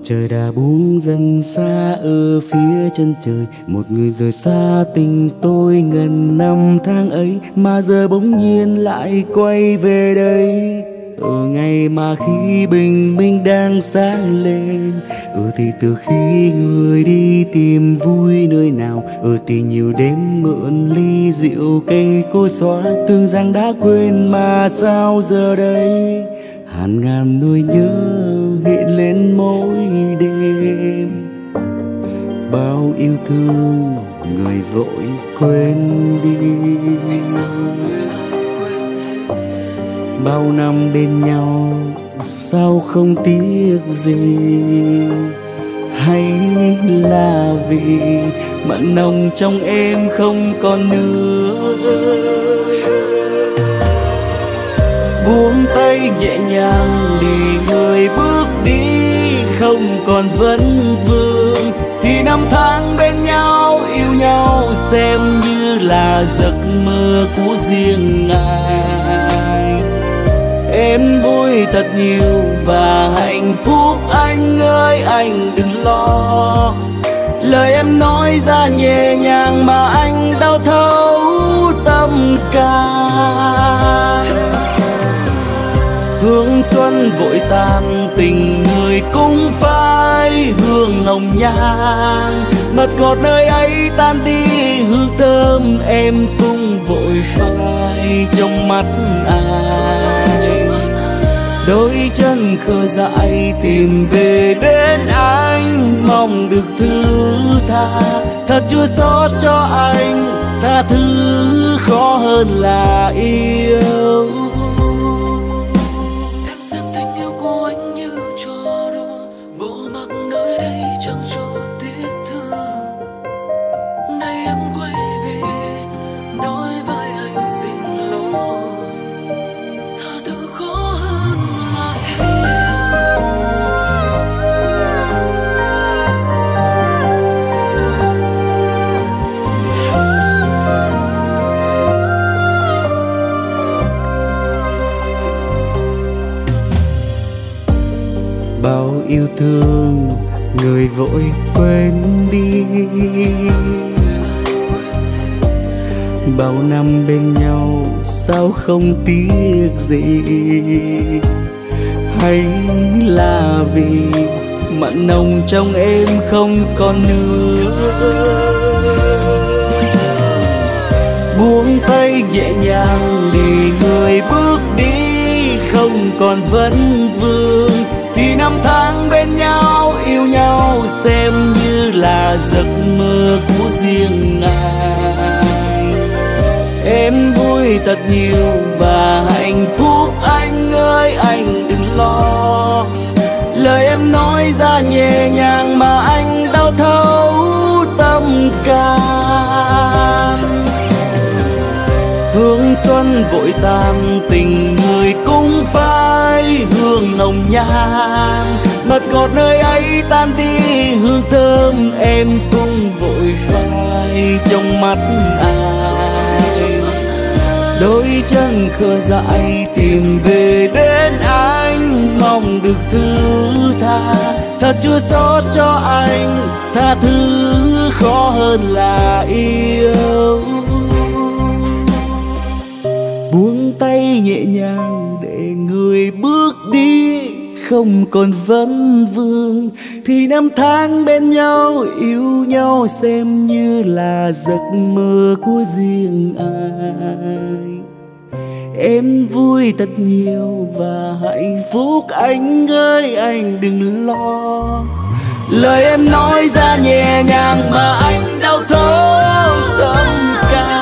trời đã buông dần xa ở phía chân trời. Một người rời xa tình tôi ngần năm tháng ấy, mà giờ bỗng nhiên lại quay về đây. Ở ngày mà khi bình minh đang sáng lên, thì từ khi người đi tìm vui nơi nào, thì nhiều đêm mượn ly rượu cây cối xóa. Tưởng rằng đã quên mà sao giờ đây hàng ngàn nỗi nhớ hiện lên mỗi đêm. Bao yêu thương người vội quên đi, bao năm bên nhau sao không tiếc gì, hay là vì mặn nồng trong em không còn nữa. Buông tay nhẹ nhàng để người bước đi, không còn vấn vương thì năm tháng bên nhau yêu nhau xem như là giấc mơ của riêng ai. Em vui thật nhiều và hạnh phúc anh ơi anh đừng lo. Lời em nói ra nhẹ nhàng mà anh đau thấu tâm can. Hương xuân vội tàn tình người cũng phai hương hồng nhan. Mật ngọt nơi ấy tan đi hương thơm em cũng vội phai trong mắt ai. Đôi chân khờ dại tìm về đến anh, mong được thứ tha. Thật chua xót cho anh, tha thứ khó hơn là yêu. Bao yêu thương người vội quên đi, bao năm bên nhau sao không tiếc gì, hay là vì mặn nồng trong em không còn nữa. Buông tay nhẹ nhàng để người bước đi, không còn vấn vương thì năm tháng bên nhau yêu nhau xem như là giấc mơ của riêng ai. Em vui thật nhiều và hạnh phúc anh ơi anh đừng lo. Lời em nói ra nhẹ nhàng mà anh đau thấu tâm can. Hương xuân vội tàn tình người cũng phai hương nồng nhan. Mật ngọt nơi ấy tan đi hương thơm em cũng vội phai trong mắt ai. Đôi chân khờ dại tìm về đến anh, mong được thứ tha. Thật chua xót cho anh, tha thứ khó hơn là yêu. Buông tay nhẹ nhàng để người bước đi, không còn vấn vương thì năm tháng bên nhau yêu nhau xem như là giấc mơ của riêng ai. Em vui thật nhiều và hạnh phúc anh ơi anh đừng lo. Lời em nói ra nhẹ nhàng mà anh đau thấu tâm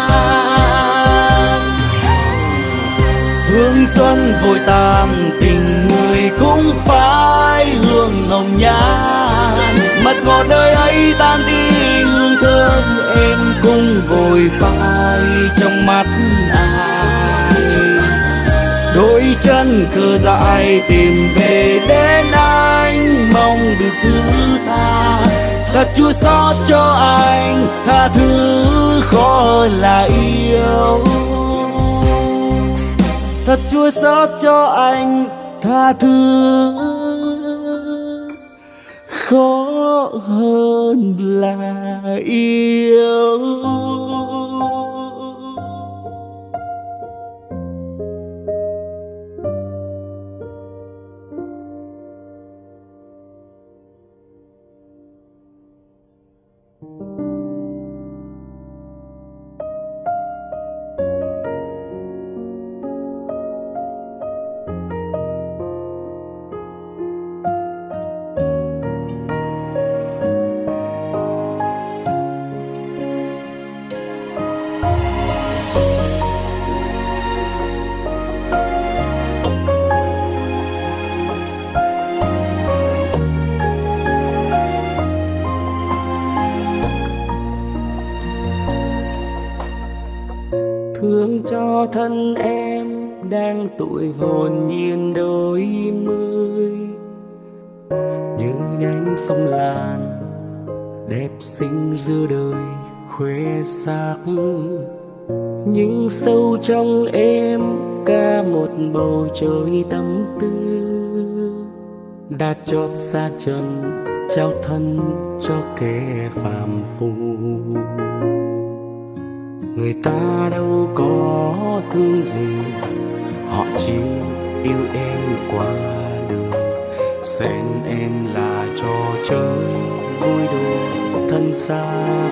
can. Hương xuân vội tàn tình người cũng phai hương hồng nhan. Mật ngọt nơi ấy tan đi hương thơm em cũng vội phai trong mắt ai. Đôi chân khờ dại tìm về đến anh, mong được thứ tha. Thật chua xót cho anh, tha thứ khó hơn là yêu. Thật chua xót cho anh, tha thứ khó hơn là yêu. Thương cho thân em đang tuổi hồn nhiên đôi mươi, như nhánh phong lan đẹp xinh giữa đời khoe sắc. Nhưng sâu trong em cả một bầu trời tâm tư, đã chót xa trần trao thân cho kẻ phàm phu. Người ta đâu có thương gì, họ chỉ yêu em qua đường, xem em là trò chơi vui đùa thân xác.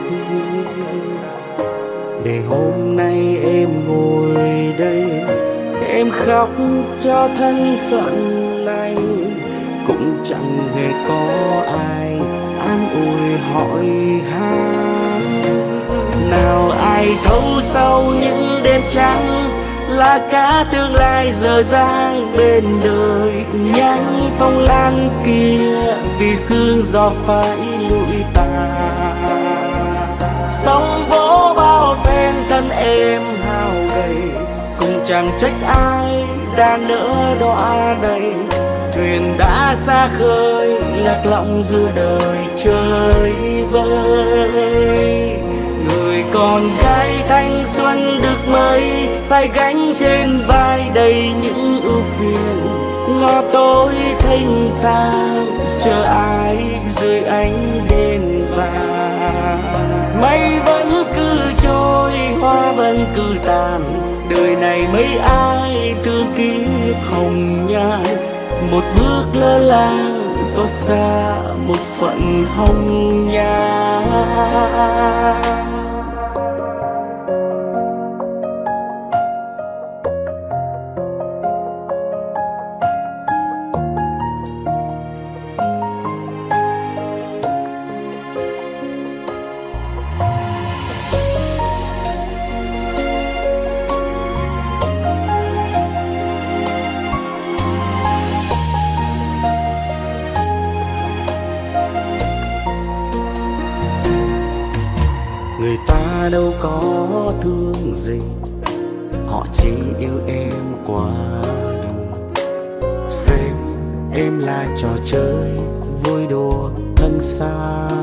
Để hôm nay em ngồi đây, em khóc cho thân phận này, cũng chẳng hề có ai an ủi hỏi han. Nào ai thấu sau những đêm trắng là cả tương lai dở dang bên đời. Nhánh phong lan kia vì sương gió phải lụi tàn, sóng vỗ bao phen thân em hao gầy, cũng chẳng trách ai đã nỡ đọa đầy. Thuyền đã xa khơi lạc lõng giữa đời chơi vơi. Người con gái thanh xuân được mấy, phải gánh trên vai đầy những ưu phiền. Ngõ tối thênh thang chờ ai dưới ánh đèn vàng. Mây vẫn cứ trôi, hoa vẫn cứ tàn, đời này mấy ai thương kiếp hồng nhan. Một bước lơ làng xót xa một phận hồng nhan. Người ta đâu có thương gì, họ chỉ yêu em qua đường, xem em là trò chơi vui đùa thân xác.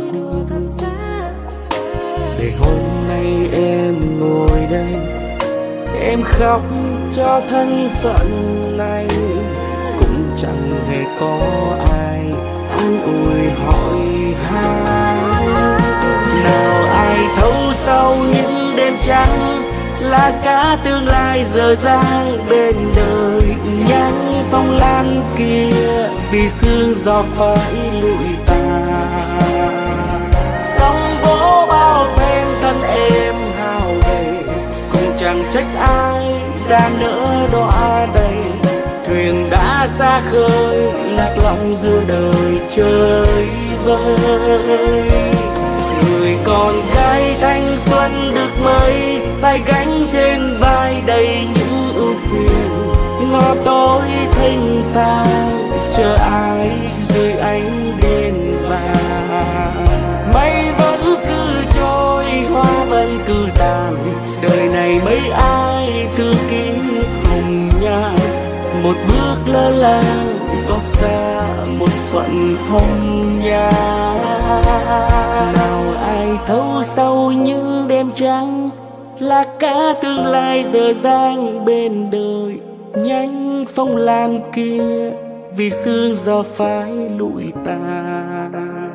Để hôm nay em ngồi đây, em khóc cho thân phận này, cũng chẳng hề có ai an ủi hỏi han. Nào ai thấu sau những đêm trắng là cả tương lai dở dang bên đời. Nhánh phong lan kia vì sương gió phải lụi tàn, sóng vỗ bao phen thân em hao gầy, cũng chẳng trách ai đã nỡ đọa đầy. Thuyền đã xa khơi lạc lõng giữa đời chơi vơi. Người con gái thanh xuân được mấy, phải gánh trên vai đầy những ưu phiền. Ngõ tối thênh thang chờ ai dưới ánh đèn vàng. Mây vẫn cứ trôi, hoa vẫn cứ tàn, đời này mấy ai thương kiếp hồng nhan. Một bước lơ là xót xa một phận hồng nhan. Nào ai thấu sau những đêm trắng là cả tương lai dở dang bên đời. Nhánh phong lan kia vì sương gió phai lụi tàn.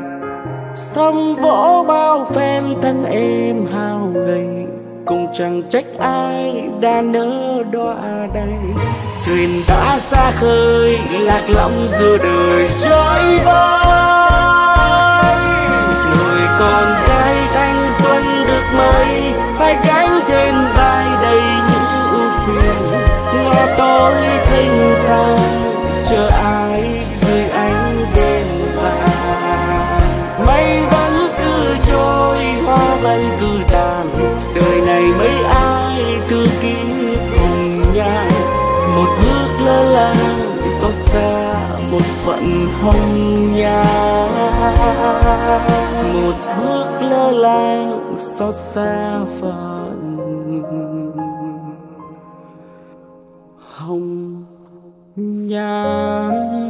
sóng vỗ bao phen thân em hao gầy. Cũng chẳng trách ai đã nỡ đọa đây. Thuyền đã xa khơi lạc lõng giữa đời trôi vơi. Người con gái thanh xuân được mây phải gánh trên vai đầy những ưu phiền. Nghe tôi thênh thang chờ ai dưới ánh đèn vàng. Mây vẫn cứ trôi, hoa vẫn cứ tàn. Đời này mấy ai thư ký hồng nhan. Một bước lơ là xót xa một phận hồng nhan. Một bước lơ là xót xa phận hồng nhan.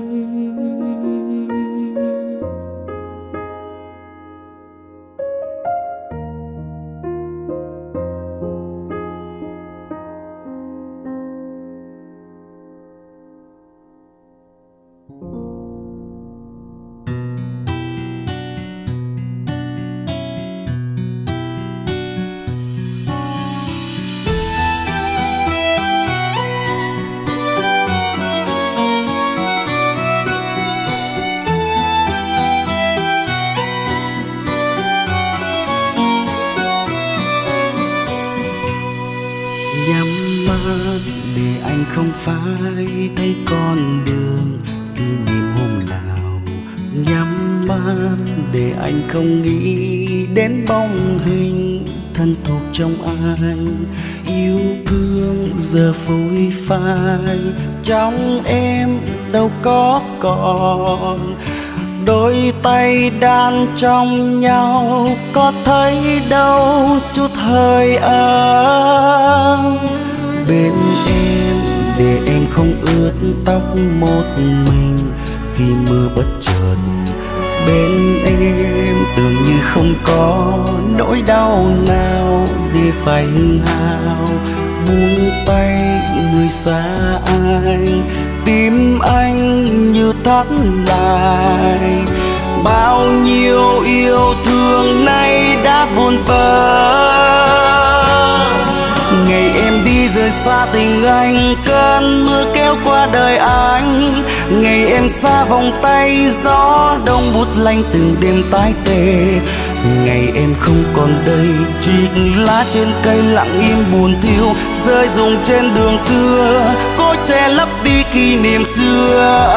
Nhắm mắt để anh không phải thấy con đường kỷ niệm hôm nào. Nhắm mắt để anh không nghĩ đến bóng hình thân thuộc trong anh. Yêu thương giờ phôi phai trong em đâu có còn. Đôi tay đan trong nhau có thấy đâu chút hơi ấm. Bên em để em không ướt tóc một mình khi mưa bất chợt. Bên em tưởng như không có nỗi đau nào để phải hư hao. Buông tay người xa anh, tim anh như thắt lại. Bao nhiêu yêu thương nay đã vụn vỡ. Ngày em đi rời xa tình anh, cơn mưa kéo qua đời anh. Ngày em xa vòng tay, gió đông bút lạnh từng đêm tái tê. Ngày em không còn đây, chiếc lá trên cây lặng im buồn thiêu, rơi rụng trên đường xưa, cố che lấp đi kỷ niệm xưa.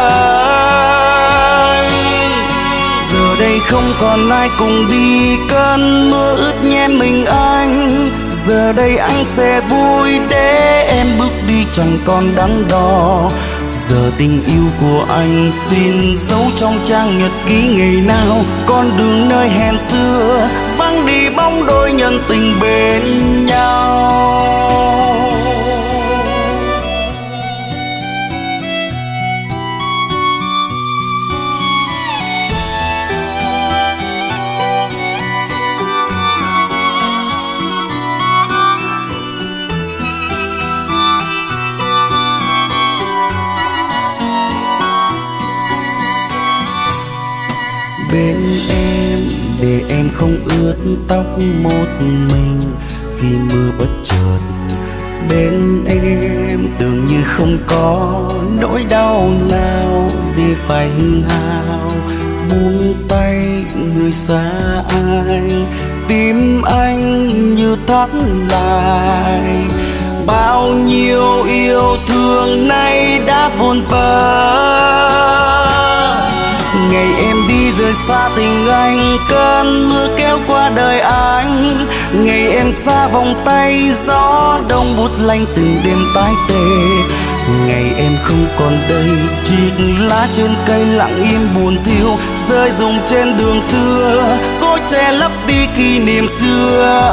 Giờ đây không còn ai cùng đi, cơn mưa ướt nhẹ mình anh. Giờ đây anh sẽ vui để em bước đi chẳng còn đắn đo. Giờ tình yêu của anh xin giấu trong trang nhật ký ngày nào. Con đường nơi hẹn xưa vắng đi bóng đôi nhân tình bên nhau. Bên em để em không ướt tóc một mình khi mưa bất chợt. Bên em tưởng như không có nỗi đau nào để phải hư hao. Buông tay người xa anh, tim anh như thắt lại. Bao nhiêu yêu thương nay đã vụn vỡ. Ngày em đi rời xa tình anh, cơn mưa kéo qua đời anh. Ngày em xa vòng tay, gió đông bút lạnh từng đêm tái tê. Ngày em không còn đây, chiếc lá trên cây lặng im buồn thiêu, rơi rụng trên đường xưa, cố che lấp đi kỷ niệm xưa.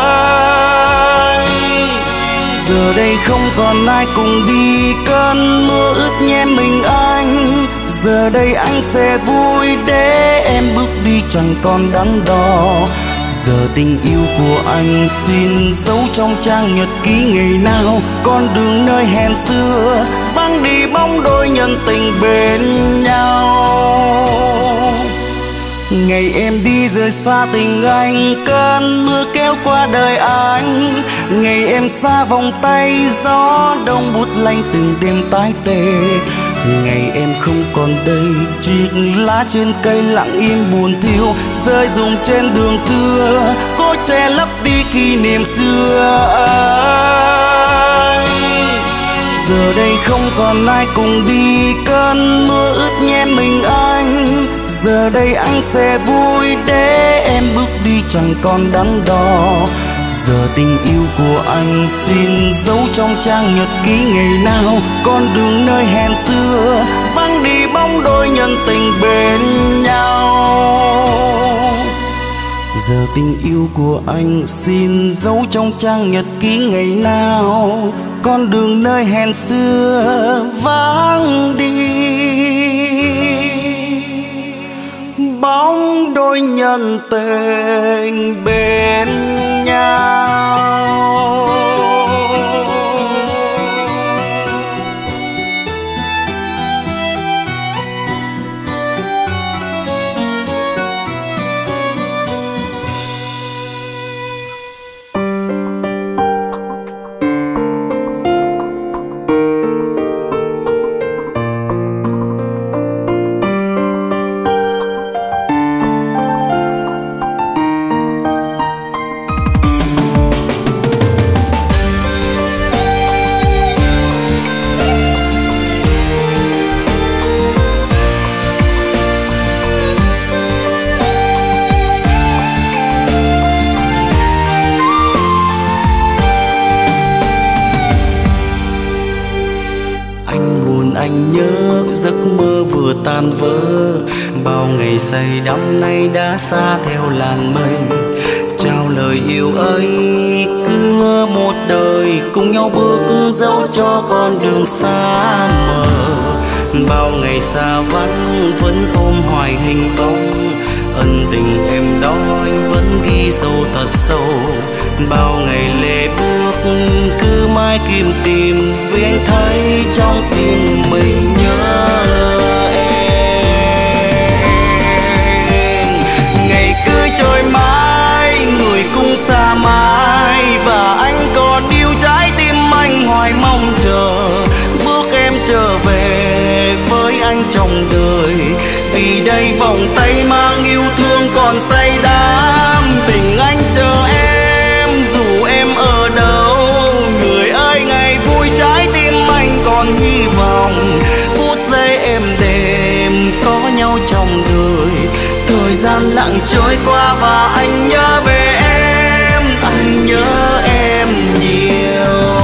Giờ đây không còn ai cùng đi, cơn mưa ướt nhẹ mình anh. Giờ đây anh sẽ vui để em bước đi chẳng còn đắn đo. Giờ tình yêu của anh xin giấu trong trang nhật ký ngày nào. Con đường nơi hẹn xưa vắng đi bóng đôi nhân tình bên nhau. Ngày em đi rời xa tình anh, cơn mưa kéo qua đời anh. Ngày em xa vòng tay, gió đông bút lạnh từng đêm tái tê. Ngày em không còn đây, chiếc lá trên cây lặng im buồn thiêu, rơi rụng trên đường xưa, cố che lấp đi kỷ niệm xưa. Giờ đây không còn ai cùng đi, cơn mưa ướt nhẹ mình anh. Giờ đây anh sẽ vui để em bước đi chẳng còn đắn đo. Giờ tình yêu của anh xin giấu trong trang nhật ký ngày nào, con đường nơi hẹn xưa vắng đi bóng đôi nhân tình bên nhau. Giờ tình yêu của anh xin giấu trong trang nhật ký ngày nào, con đường nơi hẹn xưa vắng đi bóng đôi nhân tình bên nhau. Anh nhớ giấc mơ vừa tan vỡ, bao ngày say đắm nay đã xa theo làn mây. Trao lời yêu ấy cứ một đời, cùng nhau bước dẫu cho con đường xa mờ. Bao ngày xa vắng vẫn ôm hoài hình bóng, ân tình em đó anh vẫn ghi sâu thật sâu. Bao ngày lệ bước cứ mãi kiếm tìm, vì anh thấy trong tim mình nhớ em. Ngày cứ trôi mãi, người cũng xa mãi, và anh còn yêu trái tim anh hoài mong chờ. Bước em trở về với anh trong đời, vì đây vòng tay mang yêu thương còn say đắm. Tình anh chờ em dù em ở đâu, người ơi ngày vui trái tim anh còn hy vọng. Phút giây êm đềm có nhau trong đời, thời gian lặng trôi qua và anh nhớ về em, anh nhớ em nhiều.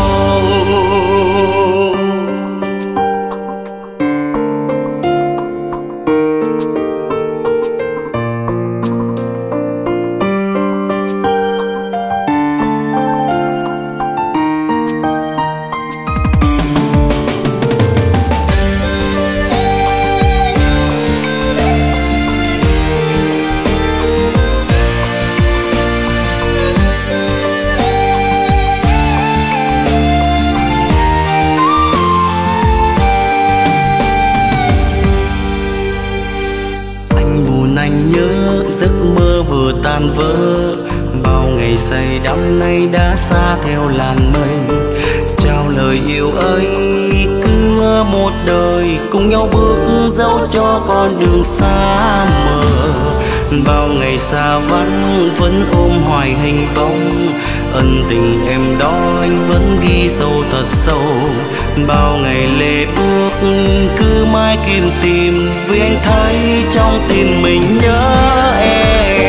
Anh nhớ giấc mơ vừa tan vỡ, bao ngày say đắm nay đã xa theo làn mây. Trao lời yêu ấy cứ một đời, cùng nhau bước dẫu cho con đường xa mờ. Bao ngày xa vắng vẫn ôm hoài hình bóng, ân tình em đó anh vẫn ghi sâu thật sâu. Bao ngày lệ bước cứ mãi kiếm tìm, vì anh thấy trong tim mình nhớ em.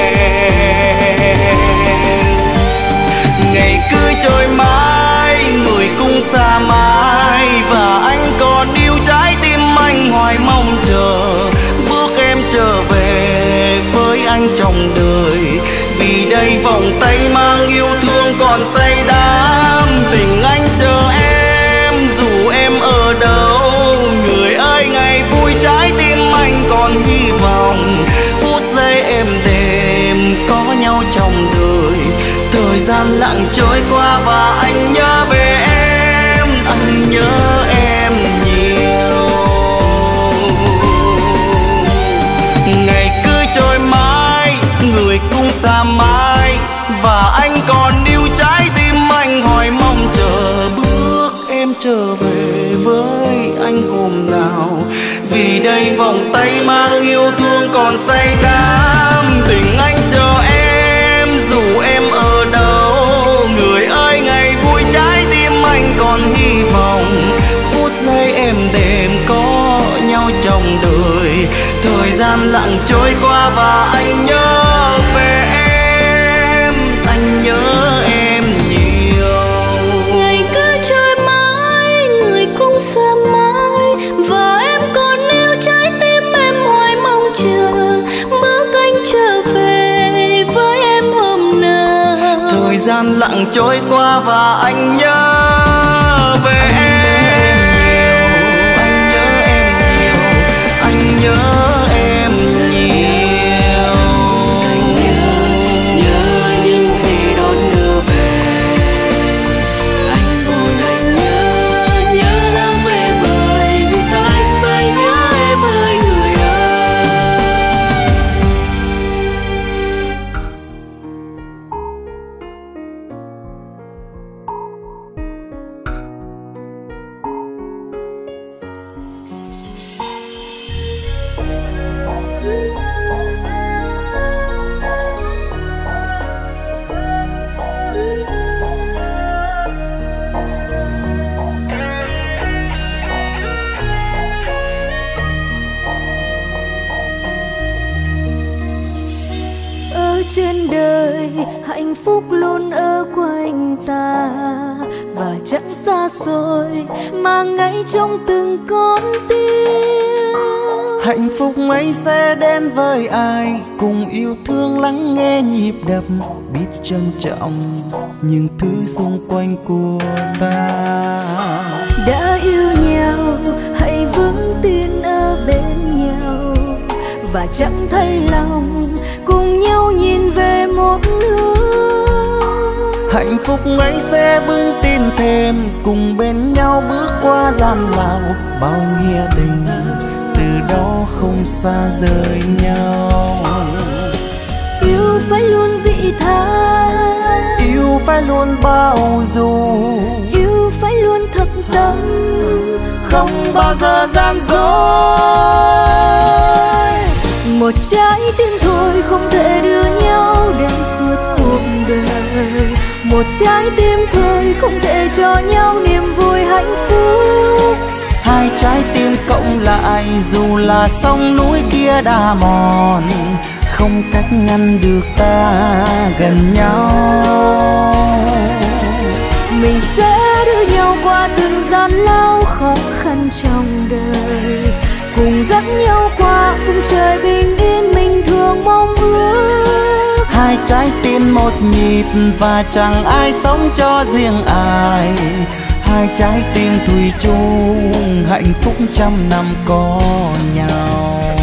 Ngày cứ trôi mãi, người cũng xa mãi, và anh còn yêu trái tim anh hoài mong chờ. Bước em trở về với anh trong đời, vì đây vòng tay mang yêu thương còn say đắm. Tình anh chờ em dù em ở đâu, người ơi ngày vui trái tim anh còn hy vọng. Phút giây êm đềm có nhau trong đời, thời gian lặng trôi qua và anh nhớ về em, anh nhớ em nhiều. Ngày trở về với anh hôm nào. Vì đây vòng tay mang yêu thương còn say đắm. Tình anh chờ em dù em ở đâu. Người ơi ngày vui trái tim anh còn hy vọng. Phút giây êm đềm có nhau trong đời. Thời gian lặng trôi qua và anh nhớ về em. Anh nhớ em nhiều. Ngày cứ trôi mãi, người cũng xa mãi. Và em còn yêu trái tim em hoài mong chờ. Bước anh trở về với em hôm nào. Thời gian lặng trôi qua và anh nhớ về em. Anh nhớ em nhiều. Anh nhớ những khi đón đưa về. Anh buồn anh nhớ lắm em ơi. Vì sao anh phải nhớ em ơi người ơi. Ở trên đời hạnh phúc luôn ở quanh ta. Và chẳng xa xôi mà ngay trong từng con tim. Hạnh phúc ấy sẽ đến với ai cùng yêu thương lắng nghe nhịp đập. Biết trân trọng những thứ xung quanh của ta. Đã yêu nhau hãy vững tin ở bên nhau. Và chẳng thay lòng cùng nhau nhìn về một hướng. Hạnh phúc ấy sẽ vững tin thêm cùng bên nhau bước qua gian lao. Bao nghĩa tình từ đó không xa rời nhau. Yêu phải luôn vị tha. Yêu phải luôn bao dung. Yêu phải luôn thật tâm. Không bao giờ gian dối. Một trái tim thôi không thể đưa nhau đến suốt cuộc đời. Một trái tim thôi không thể cho nhau niềm vui hạnh phúc. Hai trái tim cộng lại dù là sông núi kia đá mòn. Không cách ngăn được ta gần nhau. Mình sẽ đưa nhau qua từng gian lao khó khăn trong đời. Cùng dắt nhau qua vùng trời bình yên mình thường mong ước. Hai trái tim một nhịp và chẳng ai sống cho riêng ai. Hai trái tim thủy chung hạnh phúc trăm năm có nhau.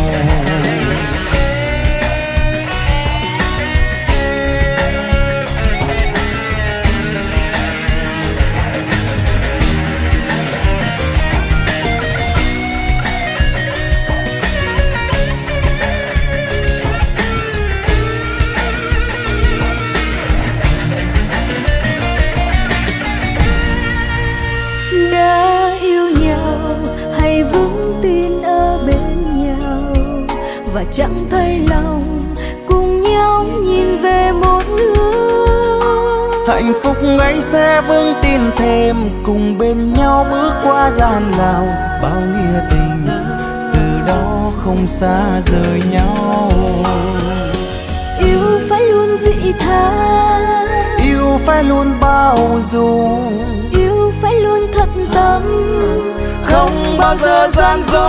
Đã yêu nhau hãy vững tin ở bên nhau. Và chẳng thay lòng cùng nhau nhìn về một hướng. Hạnh phúc ấy sẽ vững tin thêm cùng bên nhau bước qua gian lao. Bao nghĩa tình từ đó không xa rời nhau. Yêu phải luôn vị tha. Yêu phải luôn bao dung. Yêu phải luôn thật tâm. Không bao giờ gian dối.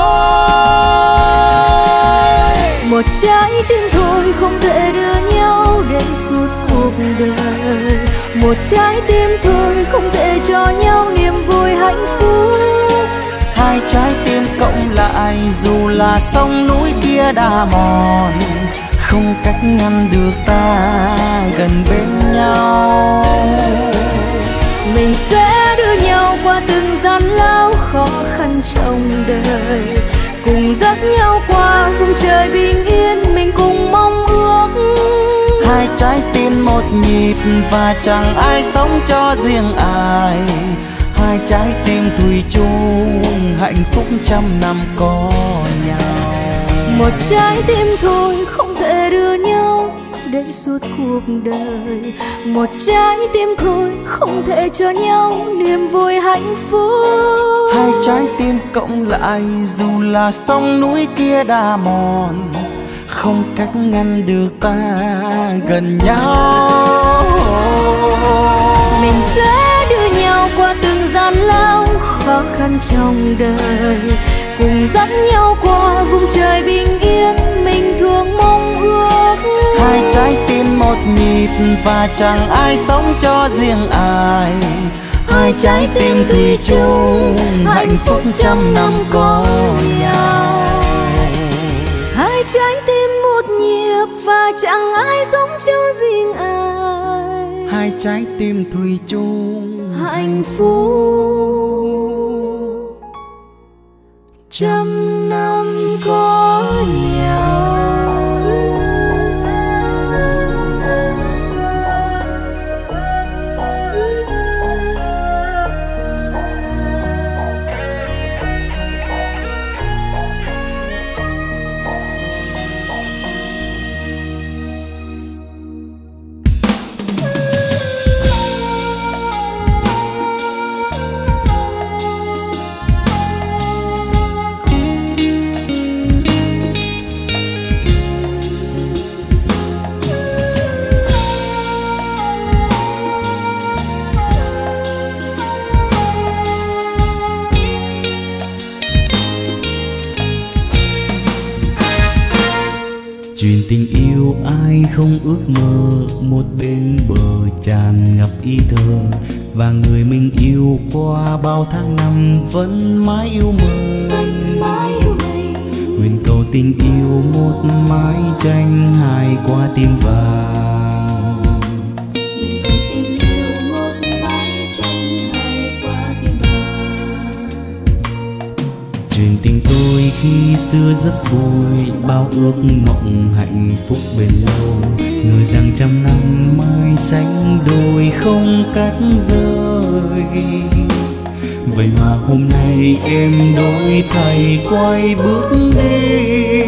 Một trái tim thôi không thể đưa nhau đến suốt cuộc đời. Một trái tim thôi không thể cho nhau niềm vui hạnh phúc. Hai trái tim cộng lại dù là sông núi kia đá mòn. Không cách ngăn được ta gần bên nhau. Mình sẽ đưa nhau qua từng gian lao khó khăn trong đời. Cùng dắt nhau qua vùng trời bình yên mình cùng mong ước. Hai trái tim một nhịp và chẳng ai sống cho riêng ai. hai trái tim thủy chung hạnh phúc trăm năm có nhau. Một trái tim thôi không thể đưa nhau đến suốt cuộc đời, một trái tim thôi không thể cho nhau niềm vui hạnh phúc. Hai trái tim cộng lại dù là sông núi kia đá mòn, không cách ngăn được ta gần nhau. Mình sẽ đưa nhau qua từng gian lao khó khăn trong đời, cùng dắt nhau qua vùng trời bình yên mình thường mong ước. Hai trái tim một nhịp và chẳng ai sống cho riêng ai, hai trái tim thủy chung hạnh phúc trăm năm có nhau. Hai trái tim một nhịp và chẳng ai sống cho riêng ai, hai trái tim thủy chung hạnh phúc trăm năm có nhau. Chuyện tình yêu ai không ước mơ, một bên bờ tràn ngập ý thơ, và người mình yêu qua bao tháng năm vẫn mãi yêu mình. Nguyện cầu tình yêu một mái tranh hai qua tim vàng. Nguyện cầu tình yêu một mái tranh hai qua tim vàng. Chuyện tình tôi khi xưa rất vui, bao ước mộng hạnh phúc bền lâu, ngờ rằng trăm năm mai sánh đôi không cách rời. Vậy mà hôm nay em đổi thay quay bước đi.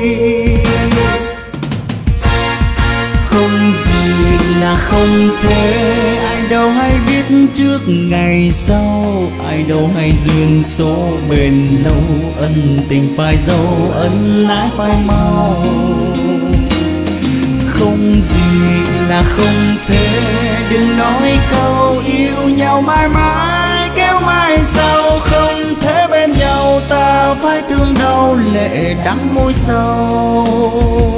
Không gì là không thể, ai đâu hay biết trước ngày sau, ai đâu hay duyên số bền lâu, ân tình phai dấu ân ái phai mau. Không gì là không thể, đừng nói câu yêu nhau mãi mãi kéo mai sau, không thể bên nhau ta phải thương đau lệ đắng môi sâu.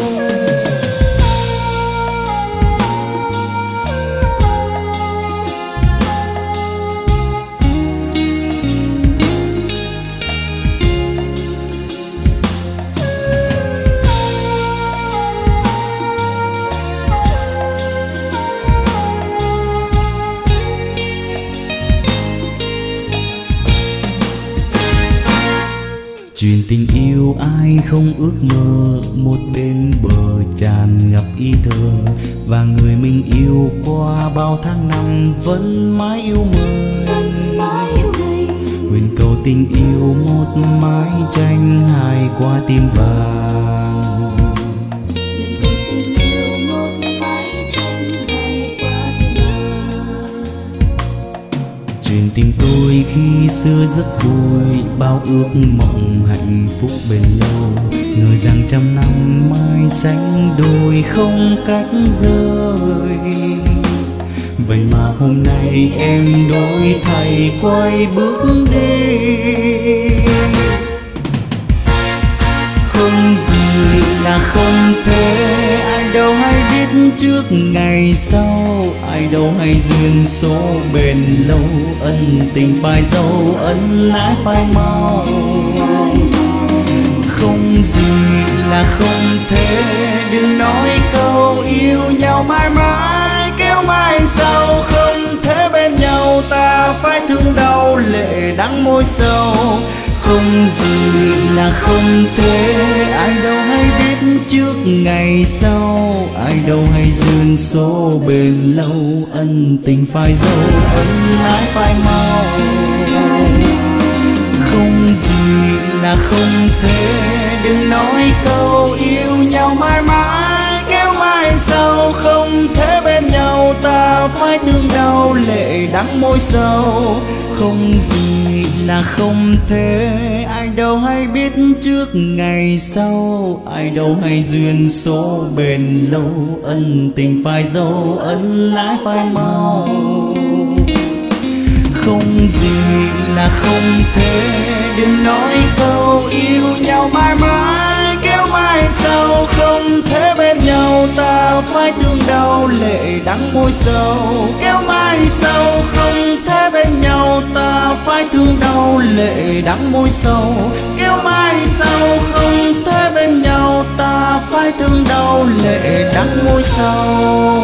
Chuyện tình yêu ai không ước mơ, một bên bờ tràn ngập ý thơ, và người mình yêu qua bao tháng năm vẫn mãi yêu mình. Nguyện cầu tình yêu một mái tranh hai qua tim vàng. Nguyện cầu tình yêu một mái tranh hai qua tim vàng. Chuyện tình tôi khi xưa rất vui, bao ước mộng hạnh phúc bền lâu, ngờ rằng trăm năm mai sánh đôi không cách rời. Vậy mà hôm nay em đổi thay quay bước đi. Không gì là không thể, ai đâu hay biết trước ngày sau, ai đâu hay duyên số bền lâu, ân tình phai dấu ân ái phai mau. Không gì là không thể, đừng nói câu yêu nhau mãi mãi kéo mai sau, không thể bên nhau ta phải thương đau lệ đắng môi sâu. Không gì là không thể, ai đâu hay biết trước ngày sau, ai đâu hay duyên số bền lâu, ân tình phai dấu ân ái phai mau. không thể. Đừng nói câu yêu nhau mãi mãi kéo mai sau, không thể bên nhau ta phải thương đau lệ đắng môi sầu. Không gì là không thể, ai đâu hay biết trước ngày sau, ai đâu hay duyên số bền lâu, ân tình phải dấu ân ái phải mau. Không gì là không thể, đừng nói câu yêu nhau mãi mãi kéo mai sau, không thể bên nhau ta phải thương đau lệ đắng môi sầu. Kéo mai sau không thể bên nhau ta phải thương đau lệ đắng môi sầu. Kéo mai sau không thể bên nhau ta phải thương đau lệ đắng môi sầu.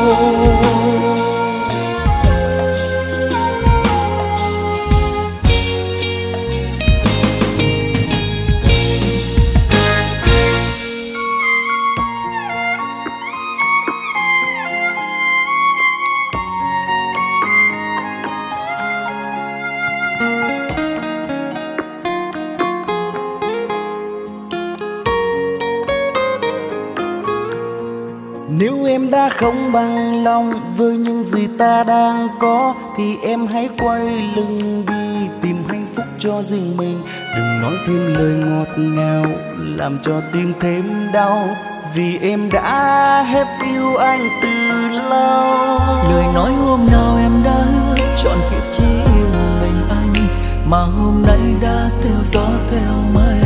Nếu em đã không bằng lòng với những gì ta đang có, thì em hãy quay lưng đi tìm hạnh phúc cho riêng mình. Đừng nói thêm lời ngọt ngào làm cho tim thêm đau, vì em đã hết yêu anh từ lâu. Lời nói hôm nào em đã hứa chọn kiếp chỉ yêu mình anh, mà hôm nay đã theo gió theo mây.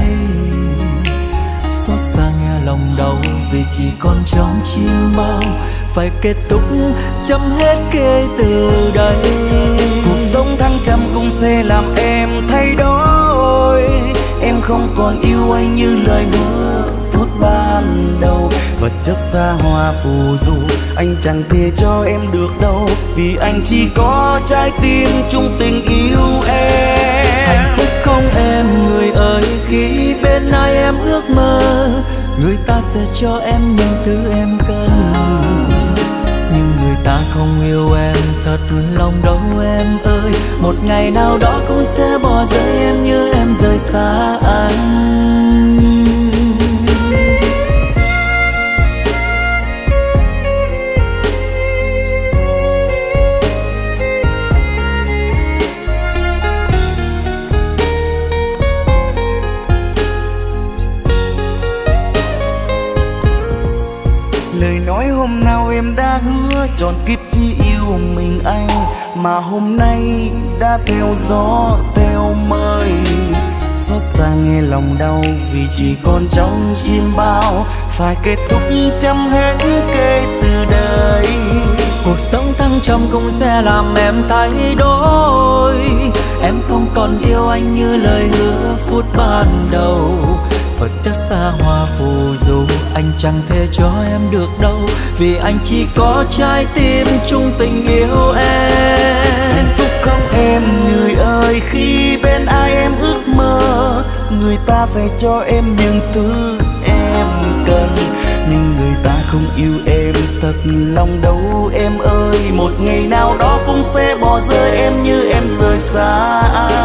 Xót xa nghe lòng đau vì chỉ còn trong chim bao, phải kết thúc chấm hết kể từ đây. Cuộc sống thăng trầm cũng sẽ làm em thay đổi, em không còn yêu anh như lời hứa phút ban đầu. Vật chất xa hoa phù du anh chẳng thể cho em được đâu, vì anh chỉ có trái tim chung tình yêu em. Hạnh phúc không em người ơi, khi bên ai em ước mơ, người ta sẽ cho em những thứ em cần. Nhưng người ta không yêu em thật lòng đâu em ơi, một ngày nào đó cũng sẽ bỏ rơi em như em rời xa anh. Lời nói hôm nào em đã hứa trọn kiếp chỉ yêu mình anh, mà hôm nay đã theo gió theo mây. Xót xa nghe lòng đau vì chỉ còn trong chim bao, phải kết thúc chấm hết kể từ đây. Cuộc sống thăng trầm cũng sẽ làm em thay đổi, em không còn yêu anh như lời hứa phút ban đầu. Vật chất xa hoa phù du anh chẳng thể cho em được đâu, vì anh chỉ có trái tim chung tình yêu em. Hạnh phúc không em người ơi, khi bên ai em ước mơ, người ta sẽ cho em những thứ em cần. Nhưng người ta không yêu em thật lòng đâu em ơi, một ngày nào đó cũng sẽ bỏ rơi em như em rời xa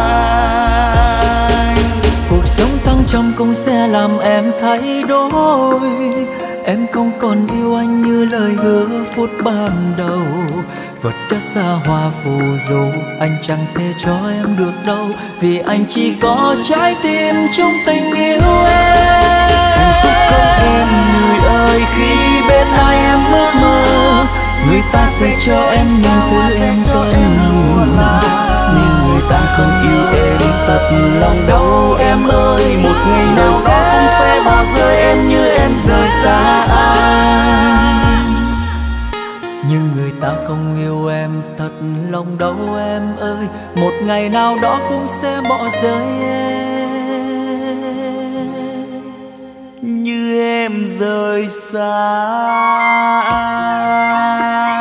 anh. Cuộc sống thăng trầm cũng sẽ làm em thay đổi, em không còn yêu anh như lời hứa phút ban đầu. Vật chất xa hoa phù du anh chẳng thể cho em được đâu, vì anh chỉ có trái tim chung tình yêu em. Hạnh phúc không em người ơi, khi bên ai em ước mơ, người ta sẽ cho em những thứ em cần. Nhưng người ta không yêu em thật lòng đâu em ơi, một ngày nào đó cũng sẽ bỏ rơi em như em rời xa anh. Nhưng người ta không yêu em thật lòng đâu em ơi, một ngày nào đó cũng sẽ bỏ rơi em như em rời xa anh.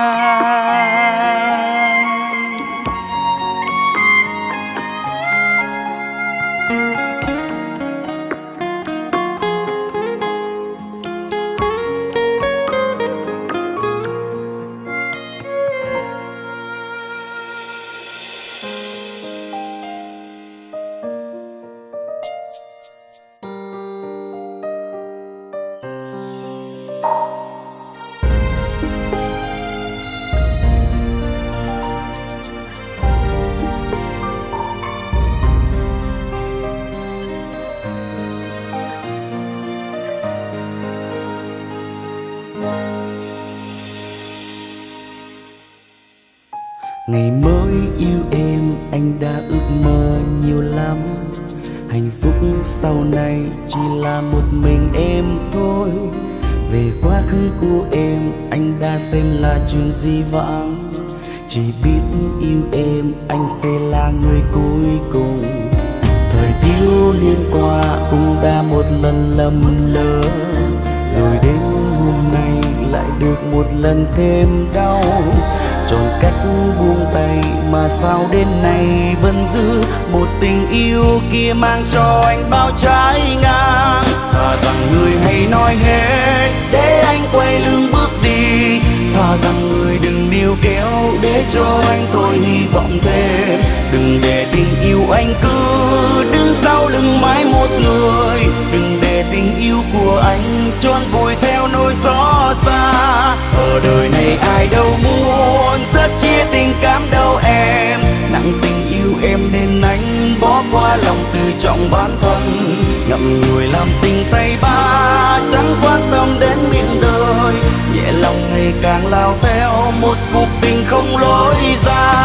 Ngày mới yêu em anh đã ước mơ nhiều lắm. Hạnh phúc sau này chỉ là một mình em thôi. Về quá khứ của em anh đã xem là chuyện dĩ vãng. Chỉ biết yêu em anh sẽ là người cuối cùng. Thời thiếu niên qua cũng đã một lần lầm lỡ, rồi đến hôm nay lại được một lần thêm đau. Chọn cách buông tay mà sao đến nay vẫn giữ một tình yêu kia mang cho anh bao trái ngang. Thà rằng người hãy nói hết để anh quay lưng bước đi. Thà rằng người đừng níu kéo để cho anh thôi hy vọng thêm. Đừng để tình yêu anh cứ đứng sau lưng mãi một người. Đừng để tình yêu của anh chôn vùi theo nỗi xót xa. Ở đời này ai đâu muốn rất chia tình cảm đâu em. Nặng tình yêu em nên anh bỏ qua lòng tự trọng bản thân. Ngậm ngùi làm tình tay ba chẳng quan tâm đến miệng đời. Nhẹ lòng ngày càng lao theo một cuộc tình không lối ra.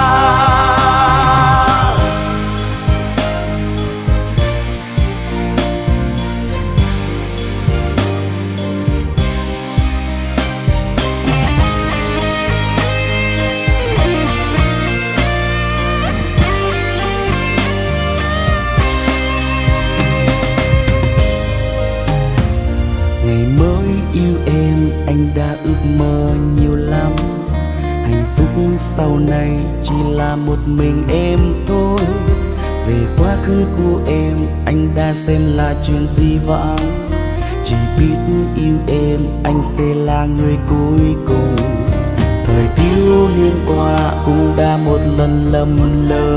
Ngày mới yêu em anh đã ước mơ nhiều lắm. Hạnh phúc sau này chỉ là một mình em thôi. Về quá khứ của em anh đã xem là chuyện dĩ vãng. Chỉ biết yêu em anh sẽ là người cuối cùng. Thời thiếu niên qua cũng đã một lần lầm lỡ,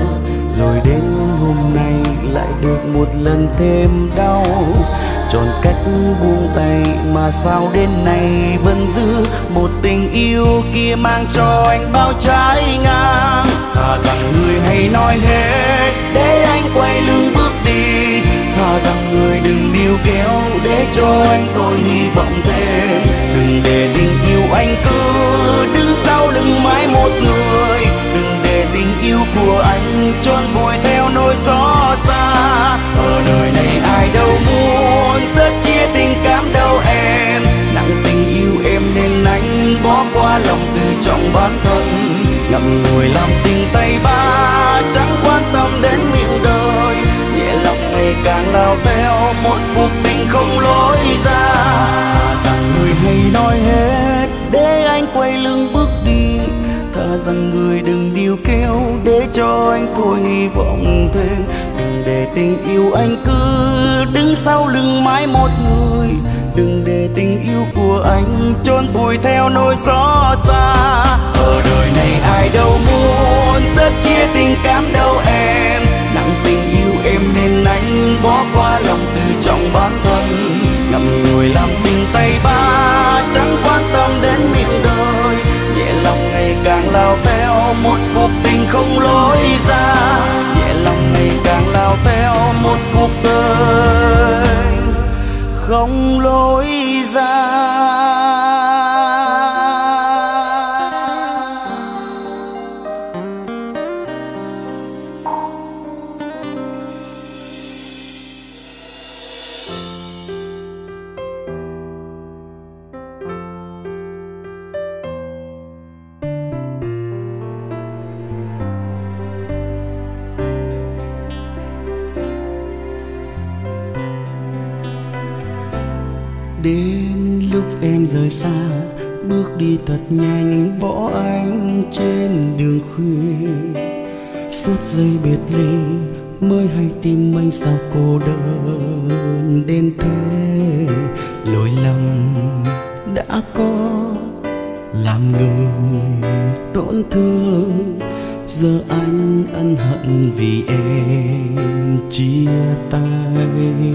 rồi đến hôm nay lại được một lần thêm đau. Chọn cách buông tay mà sao đến nay vẫn giữ một tình yêu kia mang cho anh bao trái ngang. Thà rằng người hãy nói hết để anh quay lưng bước đi. Thà rằng người đừng níu kéo để cho anh thôi hy vọng thêm. Đừng để tình yêu anh cứ đứng sau lưng mãi một người. Đừng để tình yêu của anh chôn vùi theo nỗi xót xa. Ở đời này ai đâu muốn rất chia tình cảm đâu em. Nặng tình yêu em nên anh bỏ qua lòng tự trọng bản thân. Ngậm ngùi làm tình tay ba chẳng quan tâm đến miệng đời. Nhẹ lòng ngày càng lao theo một cuộc tình không lối ra. Rằng người hãy nói hết để anh quay lưng bước đi. Thà rằng người đừng níu kéo để cho anh thôi hy vọng thêm. Đừng để tình yêu anh cứ đứng sau lưng mãi một người. Đừng để tình yêu của anh chôn vùi theo nỗi xót xa. Ở đời này ai đâu muốn rất chia tình cảm đâu em. Nặng tình yêu em nên anh bỏ qua lòng tự trọng bản thân. Ngậm ngùi làm tình tay ba chẳng quan tâm đến miệng đời. Nhẹ lòng ngày càng lao theo một cuộc tình không lối ra. Nhẹ lòng ngày càng lao theo một cuộc đời không lối ra. Đến lúc em rời xa, bước đi thật nhanh bỏ anh trên đường khuya. Phút giây biệt ly mới hay tim anh sao cô đơn đến thế. Lỗi lầm đã có làm người tổn thương. Giờ anh ân hận vì em chia tay.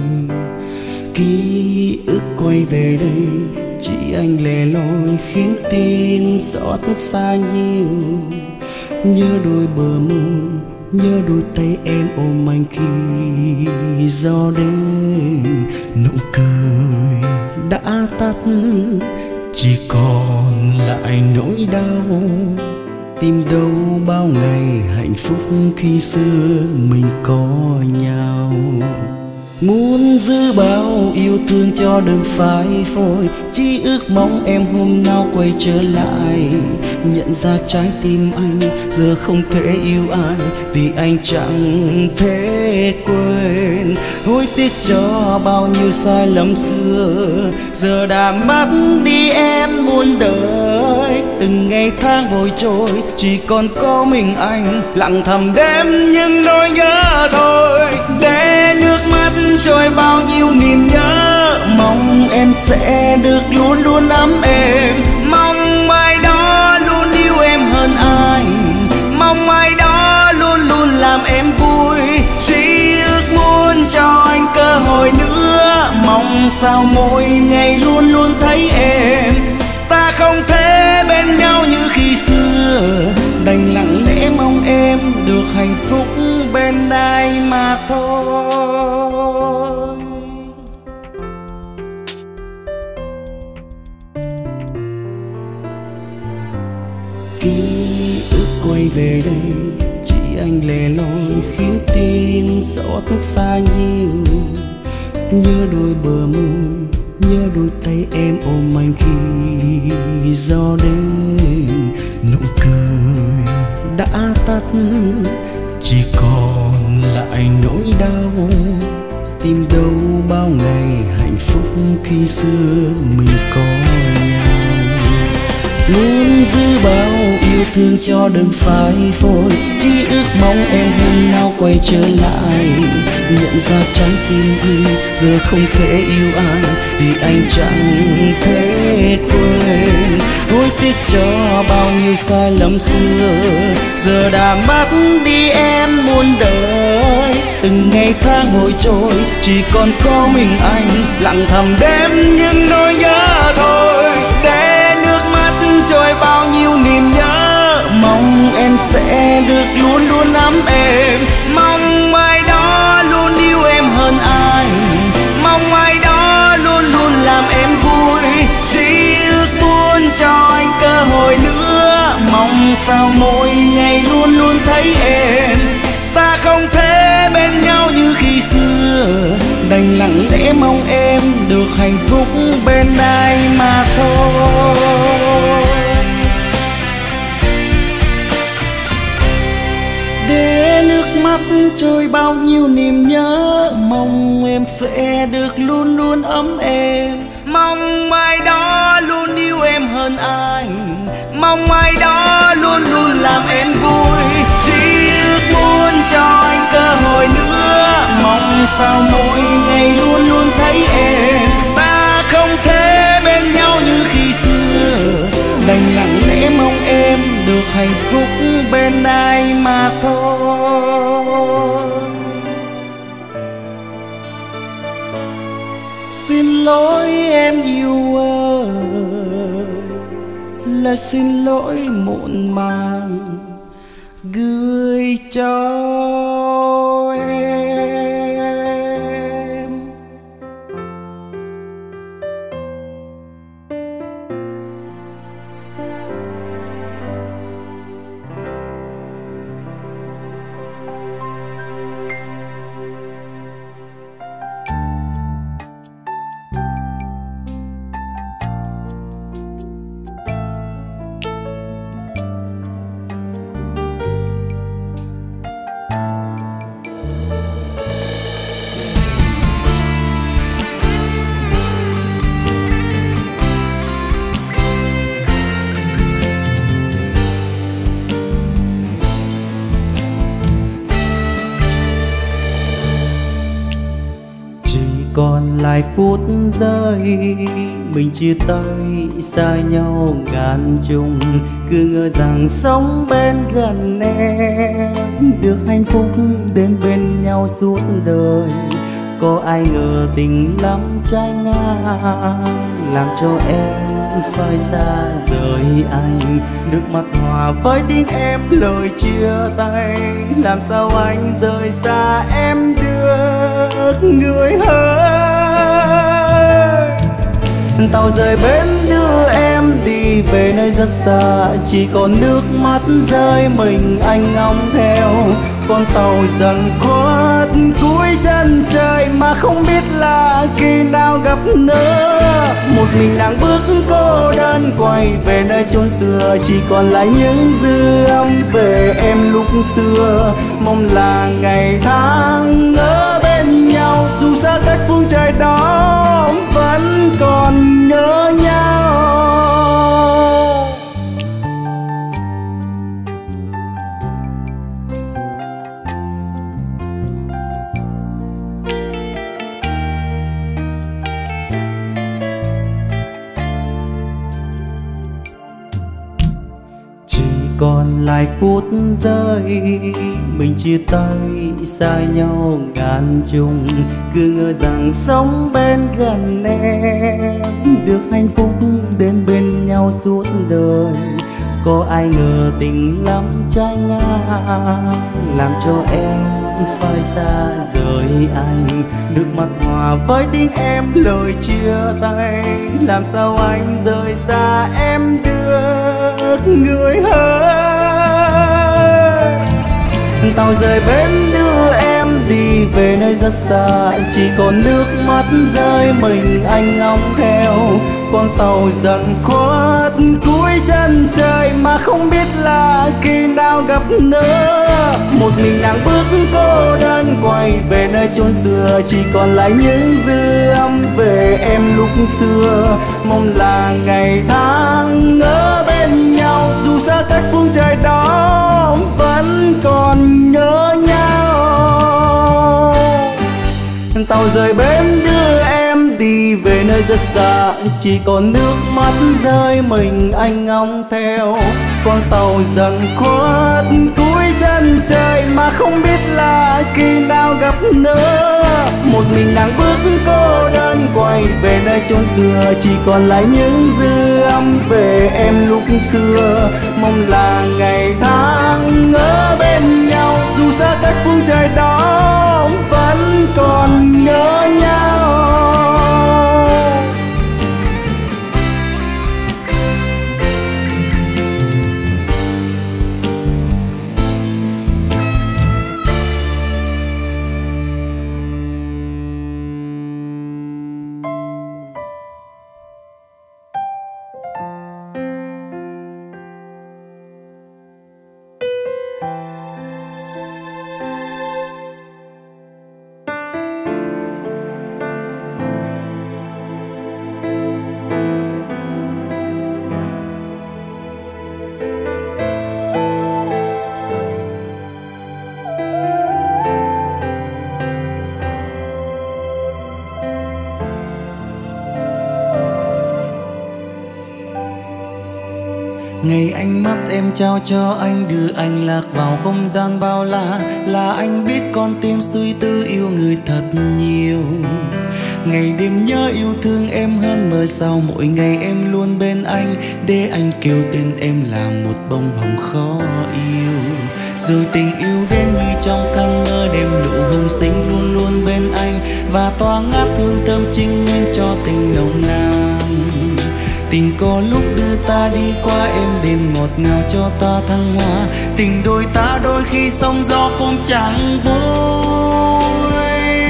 Ký ức quay về đây chỉ anh lẻ loi khiến tim xót xa nhiều. Nhớ đôi bờ môi, nhớ đôi tay em ôm anh khi gió đến. Nụ cười đã tắt, chỉ còn lại nỗi đau. Tìm đâu bao ngày hạnh phúc khi xưa mình có nhau. Muốn giữ bao yêu thương cho đừng phai phôi, chỉ ước mong em hôm nào quay trở lại. Nhận ra trái tim anh giờ không thể yêu ai, vì anh chẳng thể quên. Hối tiếc cho bao nhiêu sai lầm xưa, giờ đã mất đi em muôn đời. Từng ngày tháng vội trôi, chỉ còn có mình anh lặng thầm đêm những nỗi nhớ thôi. Để nước mắt trôi bao nhiêu niềm nhớ, mong em sẽ được luôn luôn ấm êm. Mong ai đó luôn yêu em hơn ai, mong ai đó luôn luôn làm em vui. Chỉ ước muốn cho anh cơ hội nữa, mong sao mỗi ngày luôn luôn thấy em. Ta không thể bên nhau như khi xưa, đành lặng lẽ mong em được hạnh phúc bên ai mà thôi. Ký ức quay về đây, chỉ anh lẻ loi khiến tim xót xa nhiều. Nhớ đôi bờ môi, nhớ đôi tay em ôm anh khi gió đến. Nụ cười đã tắt, chỉ còn lại nỗi đau. Tìm đâu bao ngày hạnh phúc khi xưa mình có nhau. Muốn giữ bao yêu thương cho đừng phai phôi, chỉ ước mong em hôm nào quay trở lại. Nhận ra trái tim anh giờ không thể yêu ai, vì anh chẳng thể quên. Hối tiếc cho bao nhiêu sai lầm xưa, giờ đã mất đi em muôn đời. Từng ngày tháng vội trôi, chỉ còn có mình anh lặng thầm đêm những nỗi nhớ thôi. Để nước mắt trôi bao nhiêu niềm nhớ, mong em sẽ được luôn luôn ấm êm. Mong ai đó luôn yêu em hơn ai, mong ai đó luôn luôn làm em vui. Chỉ ước muốn cho anh cơ hội nữa, mong sao mỗi ngày luôn luôn thấy em. Ta không thể bên nhau như khi xưa, đành lặng lẽ mong em được hạnh phúc bên ai mà thôi. Để nước mắt trôi bao nhiêu niềm nhớ, mong em sẽ được luôn luôn ấm êm. Mong ai đó luôn yêu em hơn ai, mong ai đó luôn luôn làm em vui. Chỉ ước muốn cho anh cơ hội nữa, mong sao mỗi ngày luôn luôn thấy em. Ta không thể bên nhau như khi xưa, đành lặng lẽ mong em được hạnh phúc bên ai mà thôi. Xin lỗi em yêu ơi, là xin lỗi muộn màng gửi cho em. Còn lại phút giây mình chia tay xa nhau ngàn trùng, cứ ngờ rằng sống bên gần em được hạnh phúc đến bên nhau suốt đời. Có ai ngờ tình lắm trái ngang, làm cho em phải xa rời anh. Nước mắt hòa với tiếng em lời chia tay, làm sao anh rời xa em được người ơi. Tàu rời bến đưa em đi về nơi rất xa, chỉ còn nước mắt rơi mình anh ngóng theo. Con tàu dần khuất cuối chân trời mà không biết là khi nào gặp nữa. Một mình nàng bước cô đơn quay về nơi chốn xưa, chỉ còn lại những dư âm về em lúc xưa. Mong là ngày tháng ở bên nhau, dù xa cách phương trời đó vẫn còn nhớ nhau. Còn lại phút giây mình chia tay xa nhau ngàn trùng, cứ ngờ rằng sống bên gần em được hạnh phúc đến bên nhau suốt đời. Có ai ngờ tình lắm trái ngang, làm cho em phải xa rời anh. Nước mắt hòa với tiếng em lời chia tay, làm sao anh rời xa em được người hơn. Tàu rời bến đưa em đi về nơi rất xa, chỉ còn nước mắt rơi mình anh ngóng theo. Con tàu dần khuất cuối chân trời mà không biết là khi nào gặp nữa. Một mình nàng bước cô đơn quay về nơi chốn xưa, chỉ còn lại những dư âm về em lúc xưa. Mong là ngày tháng ở bên nhau, dù xa cách phương trời đó vẫn còn nhớ nhau. Tàu rời bến đưa em đi về nơi rất xa, chỉ còn nước mắt rơi mình anh ngóng theo. Con tàu dần khuất cuối chân trời mà không biết là khi nào gặp nữa. Một mình nàng bước cô đơn quay về nơi chốn xưa, chỉ còn lại những dư âm về em lúc xưa. Mong là ngày tháng ở bên nhau, dù xa cách phương trời đó vẫn còn nhớ nhau. Ngày ánh mắt em trao cho anh, đưa anh lạc vào không gian bao la. Là anh biết con tim suy tư yêu người thật nhiều. Ngày đêm nhớ yêu thương em hơn mơ sao, mỗi ngày em luôn bên anh. Để anh kêu tên em là một bông hồng khó yêu. Rồi tình yêu đến như trong cơn mơ, đêm nụ hồng xinh luôn luôn bên anh. Và tỏa ngát hương thơm trinh nguyên cho tình nồng nàn. Tình có lúc đưa ta đi qua êm đềm ngọt ngào cho ta thăng hoa. Tình đôi ta đôi khi sóng gió cũng chẳng vui.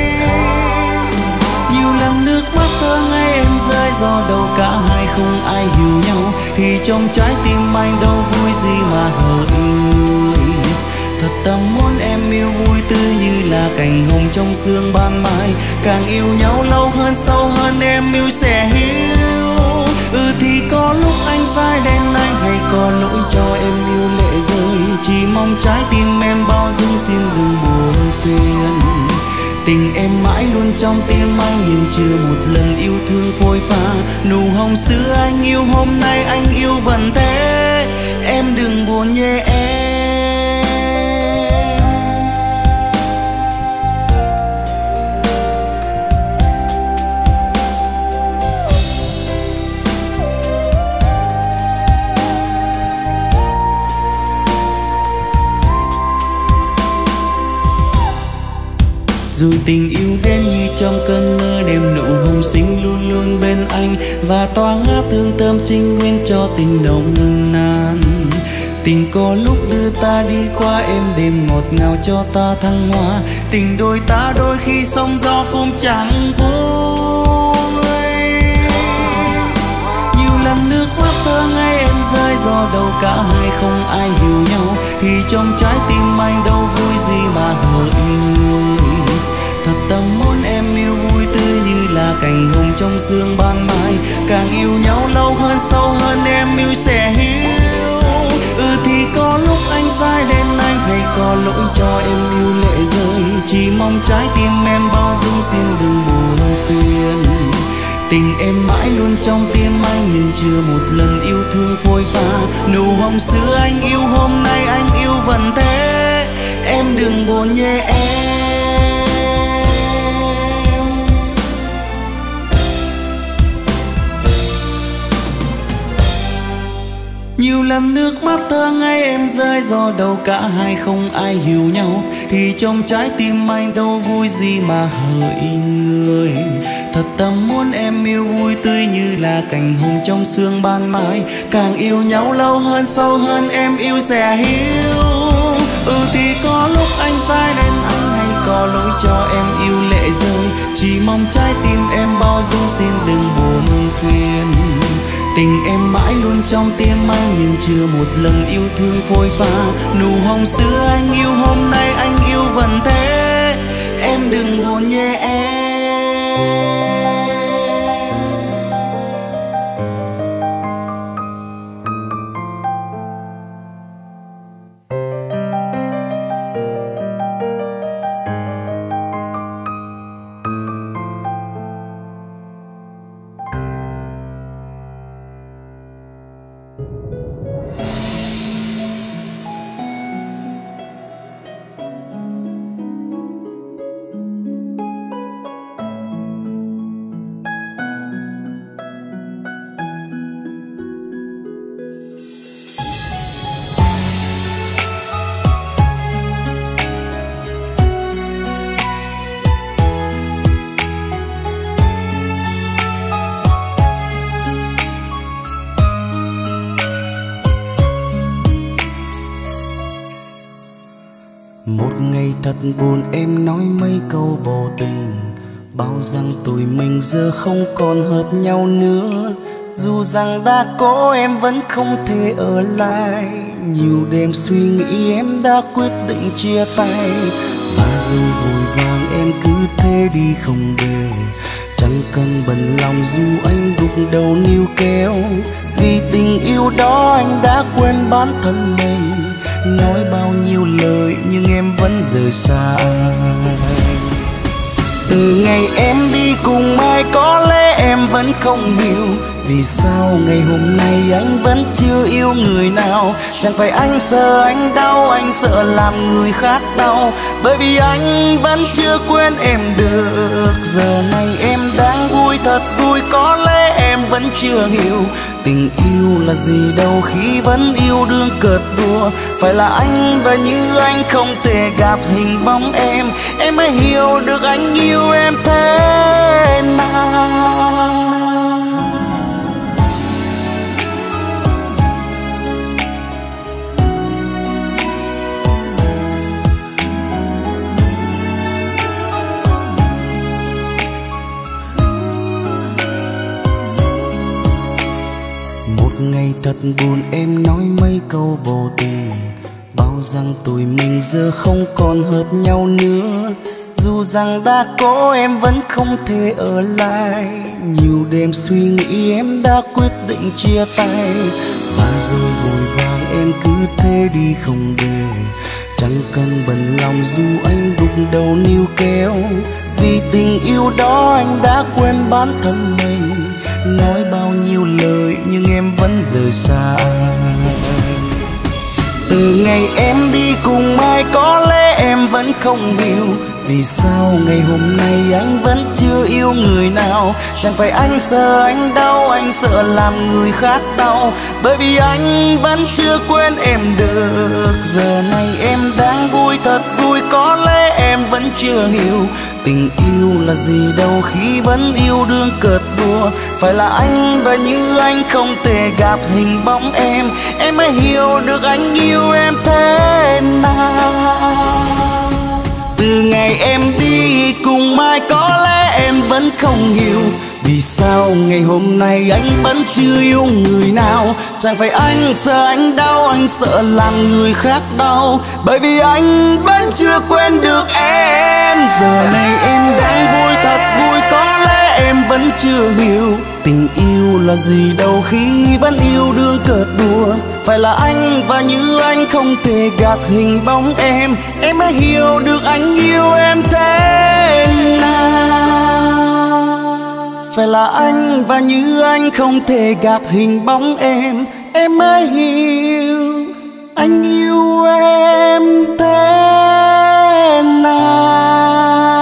Nhiều lần nước mắt thơ ngây em rơi do đâu cả hai không ai hiểu nhau. Thì trong trái tim anh đâu vui gì mà hỡi. Thật tâm muốn em yêu vui tươi như là cành hồng trong sương ban mai. Càng yêu nhau lâu hơn sâu hơn em yêu sẽ hiểu. Thì có lúc anh sai đến anh, hay có lỗi cho em yêu lệ rơi. Chỉ mong trái tim em bao dung xin đừng buồn phiền. Tình em mãi luôn trong tim anh, nhưng chưa một lần yêu thương phôi pha. Nụ hồng xưa anh yêu hôm nay anh yêu vẫn thế. Em đừng buồn nhé em. Dù tình yêu đến như trong cơn mơ, đêm nụ hồng xinh luôn luôn bên anh và tỏa ngát hương thơm trinh nguyên cho tình nồng nàn. Tình có lúc đưa ta đi qua êm đềm ngọt ngào cho ta thăng hoa. Tình đôi ta đôi khi sóng gió cũng chẳng vui. Nhiều lần nước mắt thơ ngây em rơi do đâu cả hai không ai hiểu nhau, thì trong trái tim anh đâu vui gì mà hỡi người. Thật tâm muốn em yêu vui tươi như là cành hồng trong sương ban mai. Càng yêu nhau lâu hơn sâu hơn em yêu sẽ hiểu. Thì có lúc anh sai đến anh hay có lỗi cho em yêu lệ rơi. Chỉ mong trái tim em bao dung xin đừng buồn phiền. Tình em mãi luôn trong tim anh nhưng chưa một lần yêu thương phôi pha. Nụ hồng xưa anh yêu hôm nay anh yêu vẫn thế. Em đừng buồn nhé em. Nhiều lần nước mắt thơ ngây em rơi do đâu cả hai không ai hiểu nhau, thì trong trái tim anh đâu vui gì mà hỡi người. Thật tâm muốn em yêu vui tươi như là cành hồng trong sương ban mai. Càng yêu nhau lâu hơn sâu hơn em yêu sẽ hiểu. Thì có lúc anh sai nên anh hay có lỗi cho em yêu lệ rơi. Chỉ mong trái tim em bao dung xin đừng buồn phiền. Tình em mãi luôn trong tim anh nhưng chưa một lần yêu thương phôi pha. Nụ hồng xưa anh yêu hôm nay anh yêu vẫn thế. Em đừng buồn nhé em. Một ngày thật buồn em nói mấy câu vô tình, bảo rằng tụi mình giờ không còn hợp nhau nữa. Dù rằng đã có em vẫn không thể ở lại. Nhiều đêm suy nghĩ em đã quyết định chia tay. Và dù vội vàng em cứ thế đi không về, chẳng cần bận lòng dù anh gục đầu níu kéo. Vì tình yêu đó anh đã quên bản thân mình. Nói bao nhiêu lời nhưng em vẫn rời xa. Từ ngày em đi cùng ai có lẽ em vẫn không hiểu vì sao ngày hôm nay anh vẫn chưa yêu người nào. Chẳng phải anh sợ anh đau, anh sợ làm người khác đau, bởi vì anh vẫn chưa quên em được. Giờ này em đang vui thật vui, có lẽ em vẫn chưa hiểu tình yêu là gì đâu khi vẫn yêu đương cợt đùa. Phải là anh và như anh không thể gặp hình bóng em mới hiểu được anh yêu em thế nào. Ngày thật buồn em nói mấy câu vô tình, bảo rằng tụi mình giờ không còn hợp nhau nữa. Dù rằng đã có em vẫn không thể ở lại. Nhiều đêm suy nghĩ em đã quyết định chia tay. Và rồi vội vàng em cứ thế đi không về, chẳng cần bận lòng dù anh gục đầu níu kéo. Vì tình yêu đó anh đã quên bản thân mình. Nói bao nhiêu lời nhưng em vẫn rời xa. Từ ngày em đi cùng ai có lẽ em vẫn không hiểu vì sao ngày hôm nay anh vẫn chưa yêu người nào. Chẳng phải anh sợ anh đau, anh sợ làm người khác đau, bởi vì anh vẫn chưa quên em được. Giờ này em đang vui thật vui, có lẽ em vẫn chưa hiểu tình yêu là gì đâu khi vẫn yêu đương cợt đùa. Phải là anh và như anh không thể gặp hình bóng em mới hiểu được anh yêu em thế nào. Từ ngày em đi cùng ai có lẽ em vẫn không hiểu vì sao ngày hôm nay anh vẫn chưa yêu người nào. Chẳng phải anh sợ anh đau, anh sợ làm người khác đau, bởi vì anh vẫn chưa quên được em. Giờ này em đang vui thật vui, có lẽ em vẫn chưa hiểu tình yêu là gì đâu khi vẫn yêu đương cợt đùa. Phải là anh và như anh không thể gạt hình bóng em mới hiểu được anh yêu em thế nào. Phải là anh và như anh không thể gạt hình bóng em mới hiểu anh yêu em thế nào.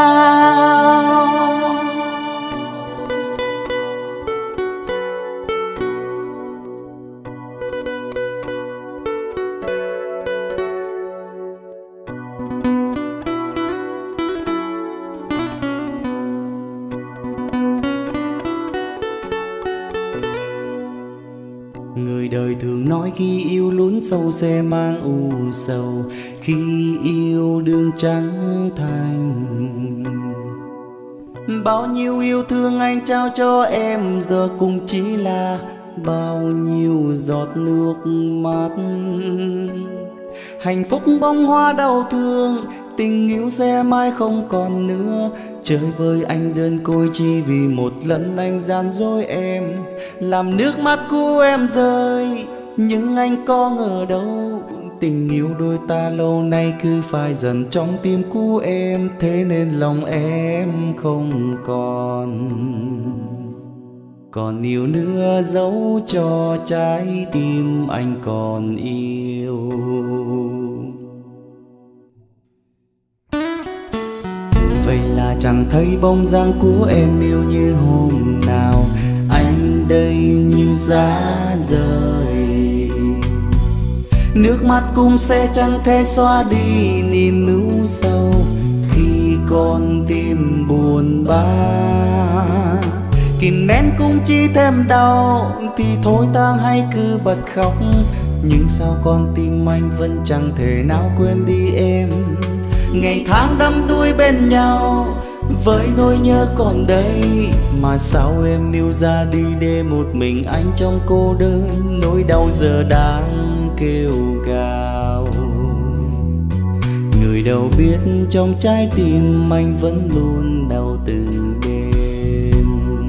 Người đời thường nói khi yêu lún sâu sẽ mang u sầu, khi yêu đương trắng thành. Bao nhiêu yêu thương anh trao cho em giờ cũng chỉ là bao nhiêu giọt nước mắt. Hạnh phúc bông hoa đau thương, tình yêu sẽ mãi không còn nữa. Chơi với anh đơn côi chỉ vì một lần anh gian dối em, làm nước mắt của em rơi. Nhưng anh có ngờ đâu tình yêu đôi ta lâu nay cứ phai dần trong tim của em, thế nên lòng em không còn yêu nữa, dẫu cho trái tim anh còn yêu. Vậy là chẳng thấy bóng dáng của em yêu như hôm nào, anh đây như giá rời. Nước mắt cũng sẽ chẳng thể xóa đi niềm ưu sầu khi con tim buồn bã. Kìm nén cũng chỉ thêm đau thì thôi ta hãy cứ bật khóc. Nhưng sao con tim anh vẫn chẳng thể nào quên đi em. Ngày tháng đắm đuối bên nhau với nỗi nhớ còn đây, mà sao em yêu ra đi để một mình anh trong cô đơn. Nỗi đau giờ đang kêu gào, người đâu biết trong trái tim anh vẫn luôn đau từng đêm.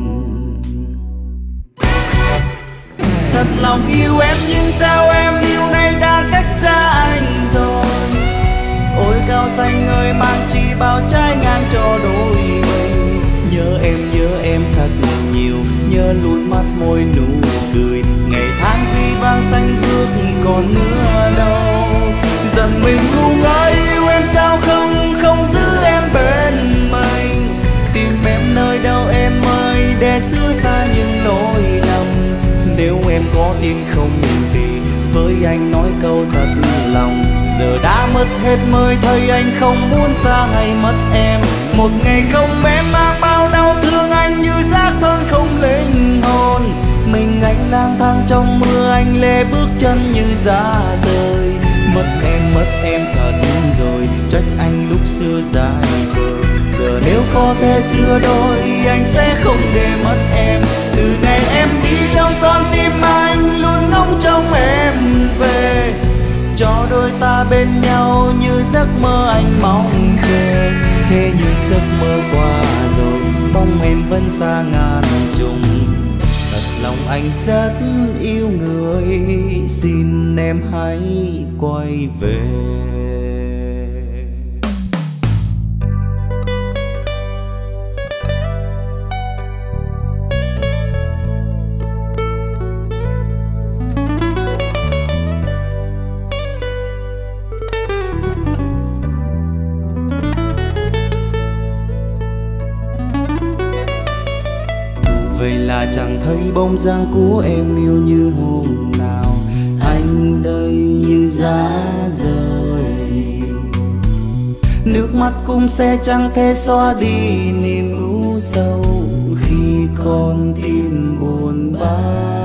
Thật lòng yêu em nhưng sao em yêu nay đã cách xa anh rồi. Ôi cao xanh ơi mang chi bao trái ngang cho đôi mình. Nhớ em thật nhiều, nhớ lút mắt môi nụ cười. Ngày tháng gì vang xanh bước còn nữa đâu. Dần mình ngu ngơ yêu em sao không giữ em bên mình. Tìm em nơi đâu em ơi để xưa xa những nỗi lầm. Nếu em có tin không thì với anh nói câu thật lòng. Giờ đã mất hết mới thấy anh không muốn xa hay mất em. Một ngày không em mang bao đau thương anh như xác thân không linh hồn. Mình anh lang thang trong mưa anh lê bước chân như giá rời. Mất em thật rồi, trách anh lúc xưa dài vời. Giờ nếu có thể xưa đôi anh sẽ không để mất em. Từ ngày em đi trong con tim anh luôn ngóng trông em về. Cho đôi ta bên nhau như giấc mơ anh mong chờ. Thế nhưng giấc mơ qua rồi, bóng em vẫn xa ngàn trùng. Thật lòng anh rất yêu người, xin em hãy quay về. Vậy là chẳng thấy bóng dáng của em yêu như hôm nào. Anh đây như giá rời. nước mắt cũng sẽ chẳng thể xóa đi niềm u sầu khi con tim buồn bã.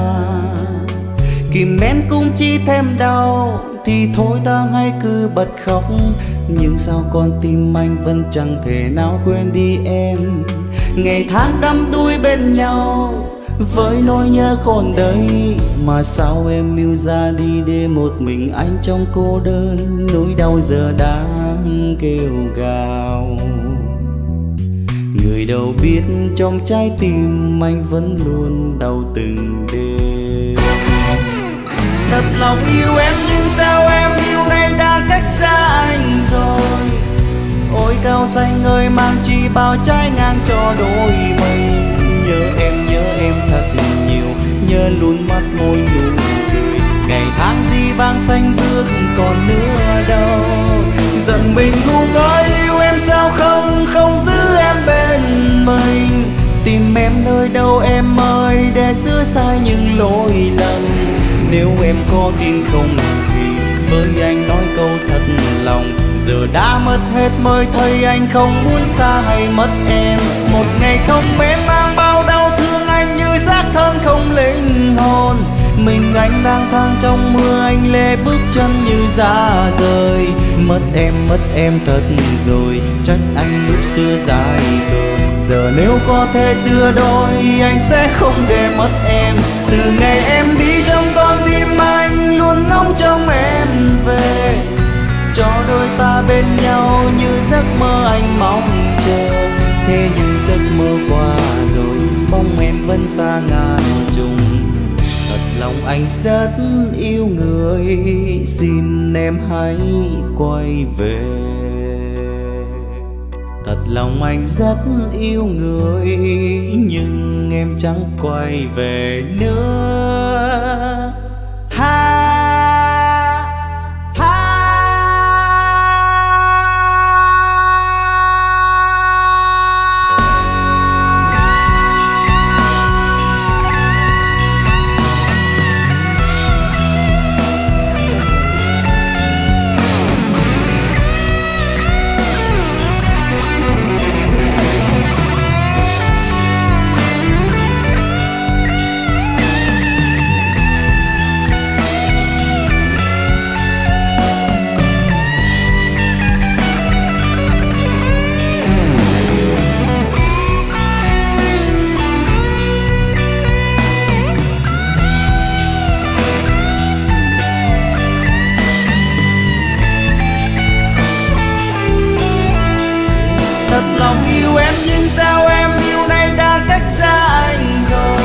Kìm nén cũng chỉ thêm đau thì thôi ta hãy cứ bật khóc, nhưng sao con tim anh vẫn chẳng thể nào quên đi em. Ngày tháng đắm đuối bên nhau với nỗi nhớ còn đây, mà sao em yêu ra đi để một mình anh trong cô đơn. Nỗi đau giờ đang kêu gào, người đâu biết trong trái tim anh vẫn luôn đau từng đêm. Thật lòng yêu em nhưng sao em yêu nay đã cách xa anh rồi. Ôi cao xanh ơi mang chi bao trái ngang cho đôi mây. Nhớ em thật nhiều, nhớ luôn mắt môi nụ cười. Ngày tháng gì vang xanh bước còn nữa đâu. Giận mình ngu ngơ yêu em sao không giữ em bên mình. Tìm em nơi đâu em ơi để sửa sai những lỗi lầm. Nếu em có tin không thì với anh nói câu thật lòng. Giờ đã mất hết mới thấy anh không muốn xa hay mất em. Một ngày không em mang bao đau thương anh như xác thân không linh hồn. Mình anh lang thang trong mưa anh lê bước chân như giá rời. Mất em thật rồi, trách anh lúc xưa dài cờ. Giờ nếu có thể xưa đôi anh sẽ không để mất em. Từ ngày em đi trong con tim anh luôn ngóng trông em về. Cho đôi ta bên nhau như giấc mơ anh mong chờ. Thế nhưng giấc mơ qua rồi bóng em vẫn xa ngàn trùng. Thật lòng anh rất yêu người, xin em hãy quay về. Thật lòng anh rất yêu người, nhưng em chẳng quay về nữa. Thật lòng yêu em nhưng sao em yêu nay đã cách xa anh rồi.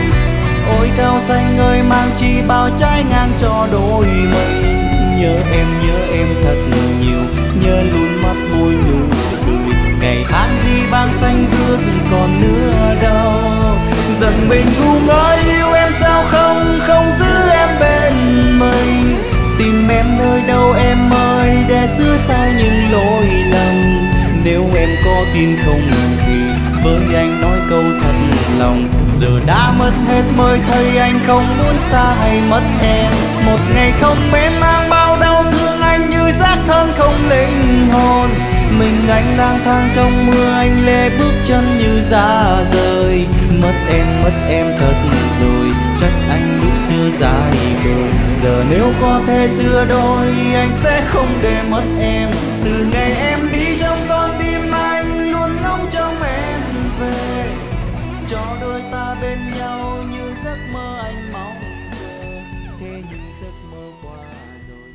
Ôi cao xanh ơi mang chi bao trái ngang cho đôi mây. Nhớ em thật nhiều, nhớ luôn mắt môi nụ cười. Ngày tháng gì vang xanh bước còn nữa đâu. Giận mình ngu ngơ yêu em sao không giữ em bên mình. Tìm em nơi đâu em ơi để sửa sai những lỗi lầm. Nếu em có tin không thì với anh nói câu thật lòng. Giờ đã mất hết mới thấy anh không muốn xa hay mất em. Một ngày không em mang bao đau thương anh như xác thân không linh hồn. Mình anh lang thang trong mưa anh lê bước chân như giá rời. Mất em thật rồi, trách anh lúc xưa dài cờ. Giờ nếu có thể xưa đôi anh sẽ không để mất em. Từ ngày em đi trong con tim anh luôn ngóng trông em về. Cho đôi ta bên nhau như giấc mơ anh mong chờ. Thế nhưng giấc mơ qua rồi.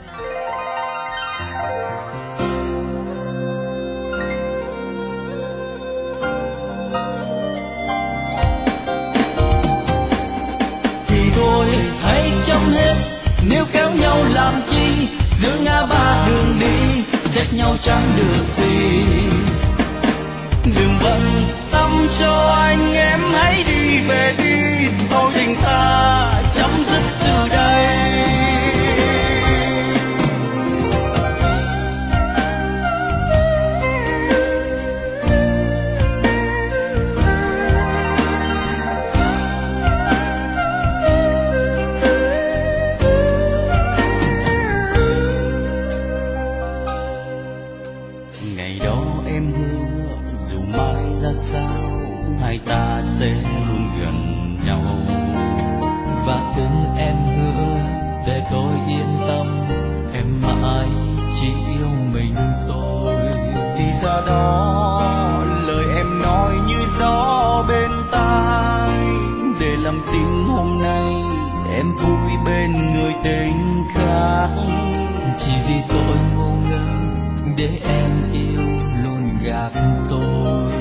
Thì thôi hãy chấm hết, nếu kéo nhau làm chi. Giữa ngã ba đường đi, trách nhau chẳng được gì. Đừng bận tâm cho anh em hãy đi về đi. Thôi tình ta chấm dứt từ đây. đó em hứa dù mai ra sao hai ta sẽ luôn gần nhau. Và từng em hứa để tôi yên tâm, em mãi chỉ yêu mình tôi. Thì ra đó lời em nói như gió bên tai, để làm tin hôm nay em vui bên người tình khác. Chỉ vì tôi ngu ngơ để em yêu luôn gạt tôi.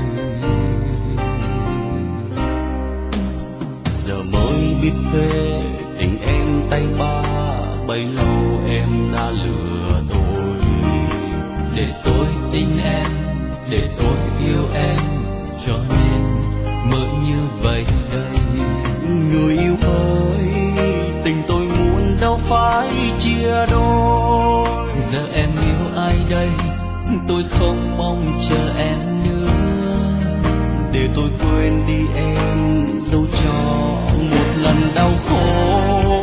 Giờ mới biết về tình em tay ba, bấy lâu em đã lừa tôi. Để tôi tin em, để tôi yêu em, cho nên mới như vậy đây. Người yêu ơi, tình tôi muốn đâu phải chia đôi. Giờ em yêu ai đây, tôi không mong chờ em nữa. Để tôi quên đi em, dẫu cho một lần đau khổ.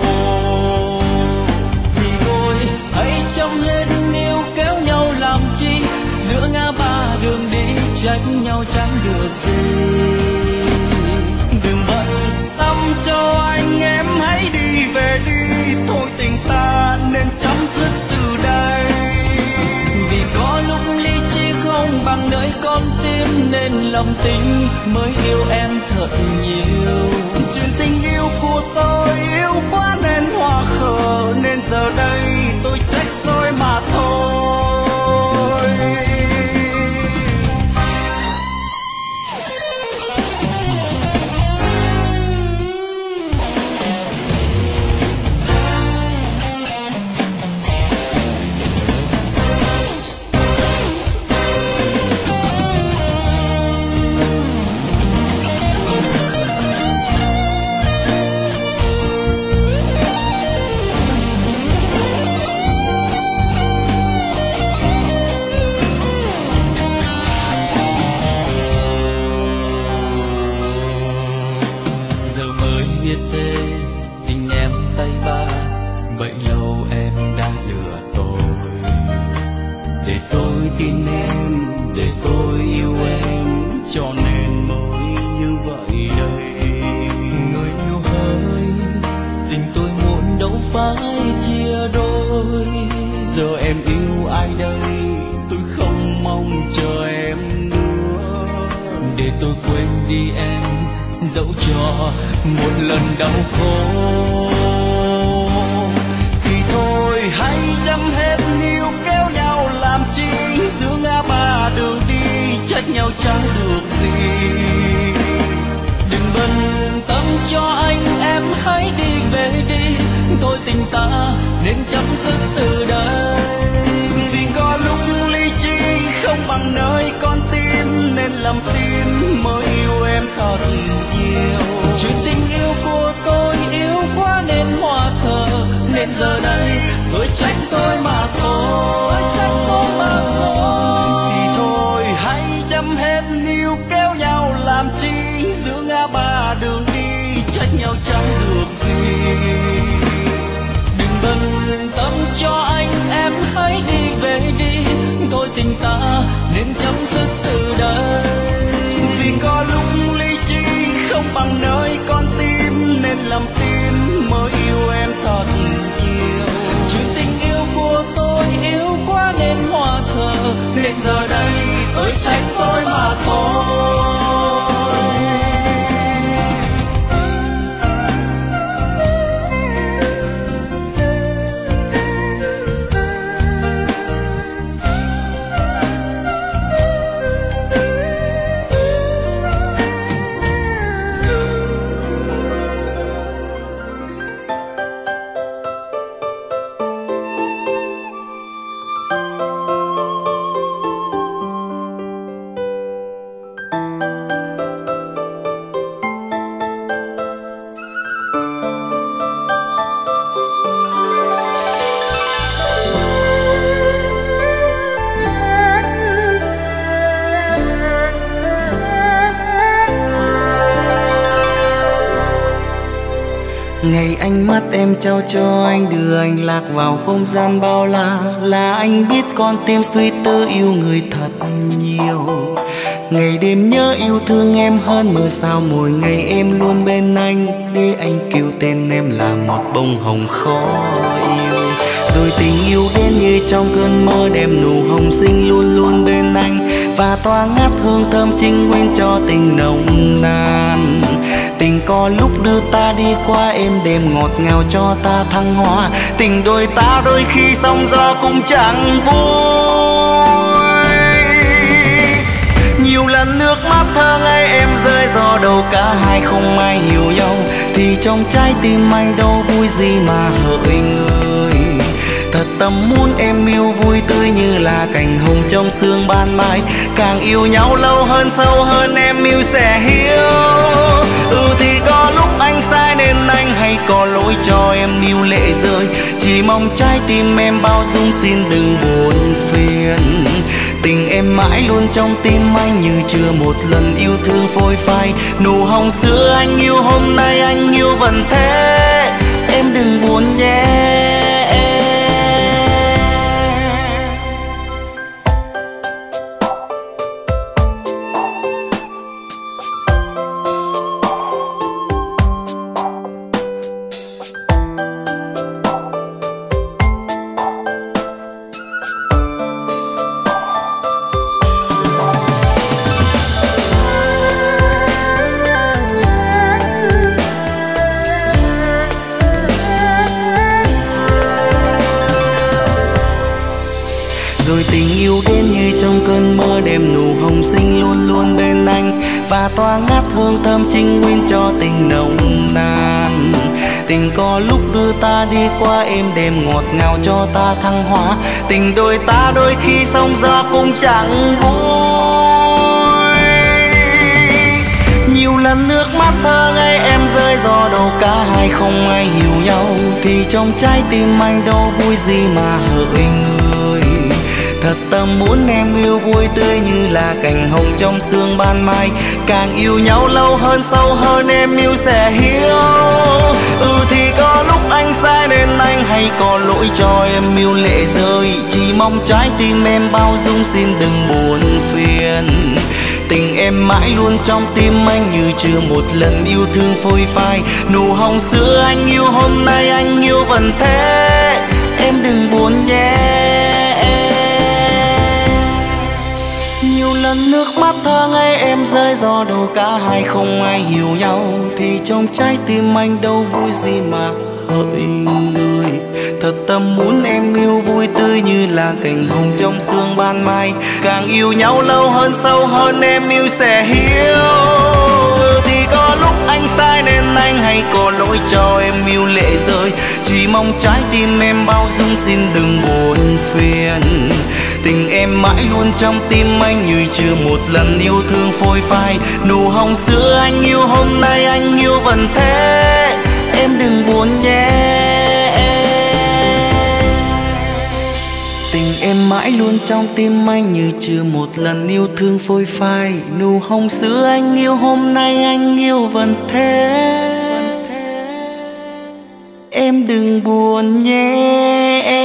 Thì thôi hãy chăm hết níu kéo nhau làm chi, giữa ngã ba đường đi trách nhau chẳng được gì. Đừng bận tâm cho anh, em hãy đi về đi. Thôi tình ta nên chấm dứt từ đây. Vì có lúc ly chi không bằng nơi con tim, nên lòng tình mới yêu em thật nhiều. Chuyện tình yêu của tôi yêu quá nên hoa khờ, nên giờ đây tôi trách tôi mà thôi. Tình em tay ba, vậy lâu em đã lừa tôi. Để tôi tin em, để tôi yêu em, cho nên mới như vậy đây. Người yêu ơi, tình tôi muốn đâu phải chia đôi. Giờ em yêu ai đây, tôi không mong chờ em nữa. Để tôi quên đi em, dẫu cho một lần đau khổ. Thì thôi hãy chăm hết níu kéo nhau làm chi, giữa ngã ba đường đi trách nhau chẳng được gì. Đừng bận tâm cho anh, em hãy đi về đi. Thôi tình ta nên chấm dứt từ đây. Vì có lúc ly chi không bằng nơi con tim, nên làm tin mới yêu em thật nhiều. Chuyện tình yêu của tôi yếu quá nên hoa thờ, nên giờ đây tôi trách tôi mà thôi. Thì thôi hãy chăm hết níu kéo nhau làm chi, giữa ngã ba đường đi trách nhau chẳng được gì. Đừng bận tâm cho anh, em hãy đi về đi. Thôi tình ta nên chấm dứt từ đây. Vì có lúc ly chi không bằng nơi con tim, nên làm tin mới yêu em thật nhiều. Chuyện tình yêu của tôi yếu quá nên hoa thờ, nên giờ đây tôi trách tôi mà thôi. Ngày ánh mắt em trao cho anh, đưa anh lạc vào không gian bao la, là anh biết con tim suy tư yêu người thật nhiều. Ngày đêm nhớ yêu thương em hơn mưa sao, mỗi ngày em luôn bên anh, để anh kêu tên em là một bông hồng khó yêu. Rồi tình yêu đến như trong cơn mơ, đem nụ hồng xinh luôn luôn bên anh, và tỏa ngát hương thơm trinh nguyên cho tình nồng nàn. Tình có lúc đưa ta đi qua êm đềm ngọt ngào cho ta thăng hoa, tình đôi ta đôi khi sóng gió cũng chẳng vui. Nhiều lần nước mắt thơ ngây em rơi do đâu cả hai không ai hiểu nhau, thì trong trái tim anh đâu vui gì mà hỡi người. Thật tâm muốn em yêu vui tươi như là cành hồng trong sương ban mai, càng yêu nhau lâu hơn sâu hơn em yêu sẽ hiểu. Thì có lúc anh sai nên anh hay có lỗi cho em yêu lệ rơi, chỉ mong trái tim em bao dung xin đừng buồn phiền. Tình em mãi luôn trong tim anh như chưa một lần yêu thương phôi phai, nụ hồng xưa anh yêu hôm nay anh yêu vẫn thế, em đừng buồn nhé. Rồi tình yêu đến như trong cơn mơ, đem nụ hồng xinh luôn luôn bên anh, và tỏa ngát hương thơm trinh nguyên cho tình nồng nàn. Tình có lúc đưa ta đi qua êm đềm ngọt ngào cho ta thăng hoa, tình đôi ta đôi khi sóng gió cũng chẳng vui. Nhiều lần nước mắt thơ ngây em rơi do đâu cả hai không ai hiểu nhau, thì trong trái tim anh đâu vui gì mà hỡi người. Thật tâm muốn em yêu vui tươi như là cành hồng trong sương ban mai, càng yêu nhau lâu hơn sâu hơn em yêu sẽ hiểu. Thì có lúc anh sai nên anh hay có lỗi cho em yêu lệ rơi, chỉ mong trái tim em bao dung xin đừng buồn phiền. Tình em mãi luôn trong tim anh như chưa một lần yêu thương phôi phai, nụ hồng xưa anh yêu hôm nay anh yêu vẫn thế, em đừng buồn nhé. Nhiều lần nước mắt thơ ngây em rơi do đâu cả hai không ai hiểu nhau, thì trong trái tim anh đâu vui gì mà hỡi người. Thật tâm muốn em yêu vui tươi như là cành hồng trong sương ban mai, càng yêu nhau lâu hơn sâu hơn em yêu sẽ hiểu. Thì có lúc anh sai nên anh hay có lỗi cho em yêu lệ rơi, chỉ mong trái tim em bao dung xin đừng buồn phiền. Tình em mãi luôn trong tim anh như chưa một lần yêu thương phôi phai, nụ hồng xưa anh yêu hôm nay anh yêu vẫn thế, em đừng buồn nhé. Tình em mãi luôn trong tim anh như chưa một lần yêu thương phôi phai, nụ hồng xưa anh yêu hôm nay anh yêu vẫn thế, em đừng buồn nhé.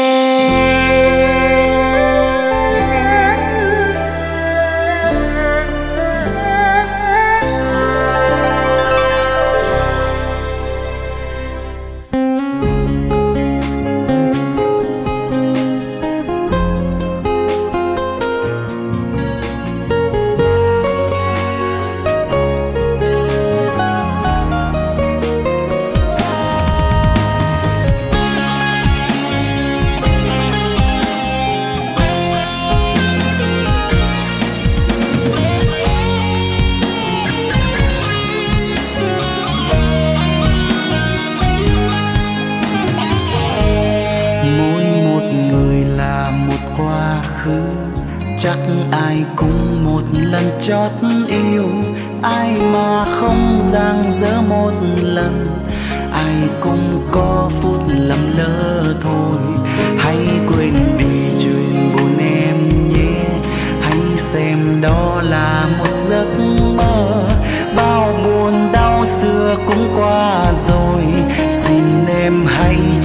Chắc ai cũng một lần chót yêu, ai mà không dang dở một lần, ai cũng có phút lầm lỡ thôi. Hãy quên đi chuyện buồn em nhé, hãy xem đó là một giấc mơ. Bao buồn đau xưa cũng qua rồi,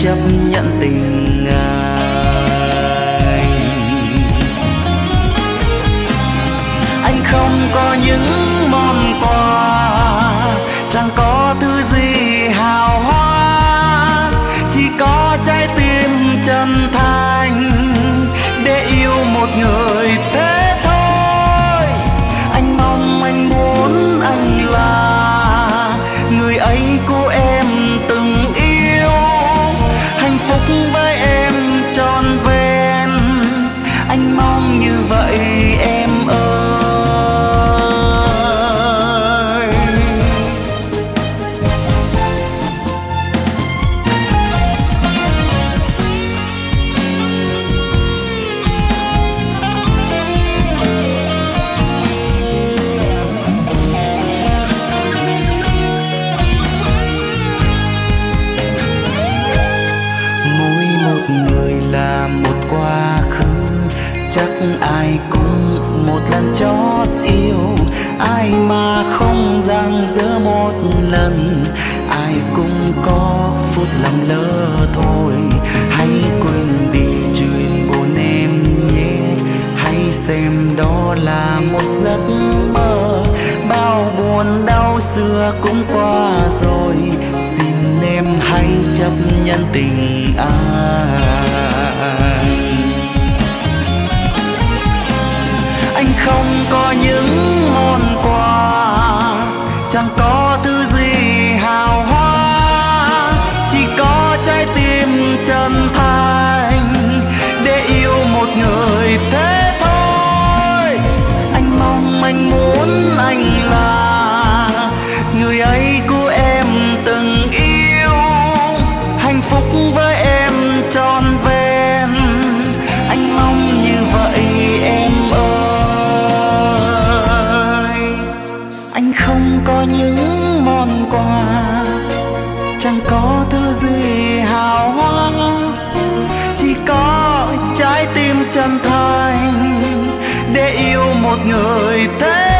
chấp nhận tình anh không có những món quà, chẳng có thứ gì hào hoa, chỉ có trái tim chân thành để yêu một người thế thôi. Anh mong, anh muốn anh là người ấy của em từng yêu, hạnh phúc với em trọn vẹn. Anh mong như vậy em ơi. Chắc ai cũng một lần chót yêu, ai mà không dang dở một lần, ai cũng có phút làm lỡ thôi. Hãy quên đi chuyện buồn em nhé, hãy xem đó là một giấc mơ. Bao buồn đau xưa cũng qua rồi, xin em hãy chấp nhận tình anh. Anh không có những món quà, chẳng có thứ gì hào hoa, chỉ có trái tim chân thành để yêu một người thế thôi. Anh mong, anh muốn anh là người ấy của em từng yêu, hạnh phúc với em trọn vẹn. Anh mong như vậy em ơi. Anh không có những món quà, chẳng có thứ gì hào hoa, chỉ có trái tim chân thành để yêu một người thế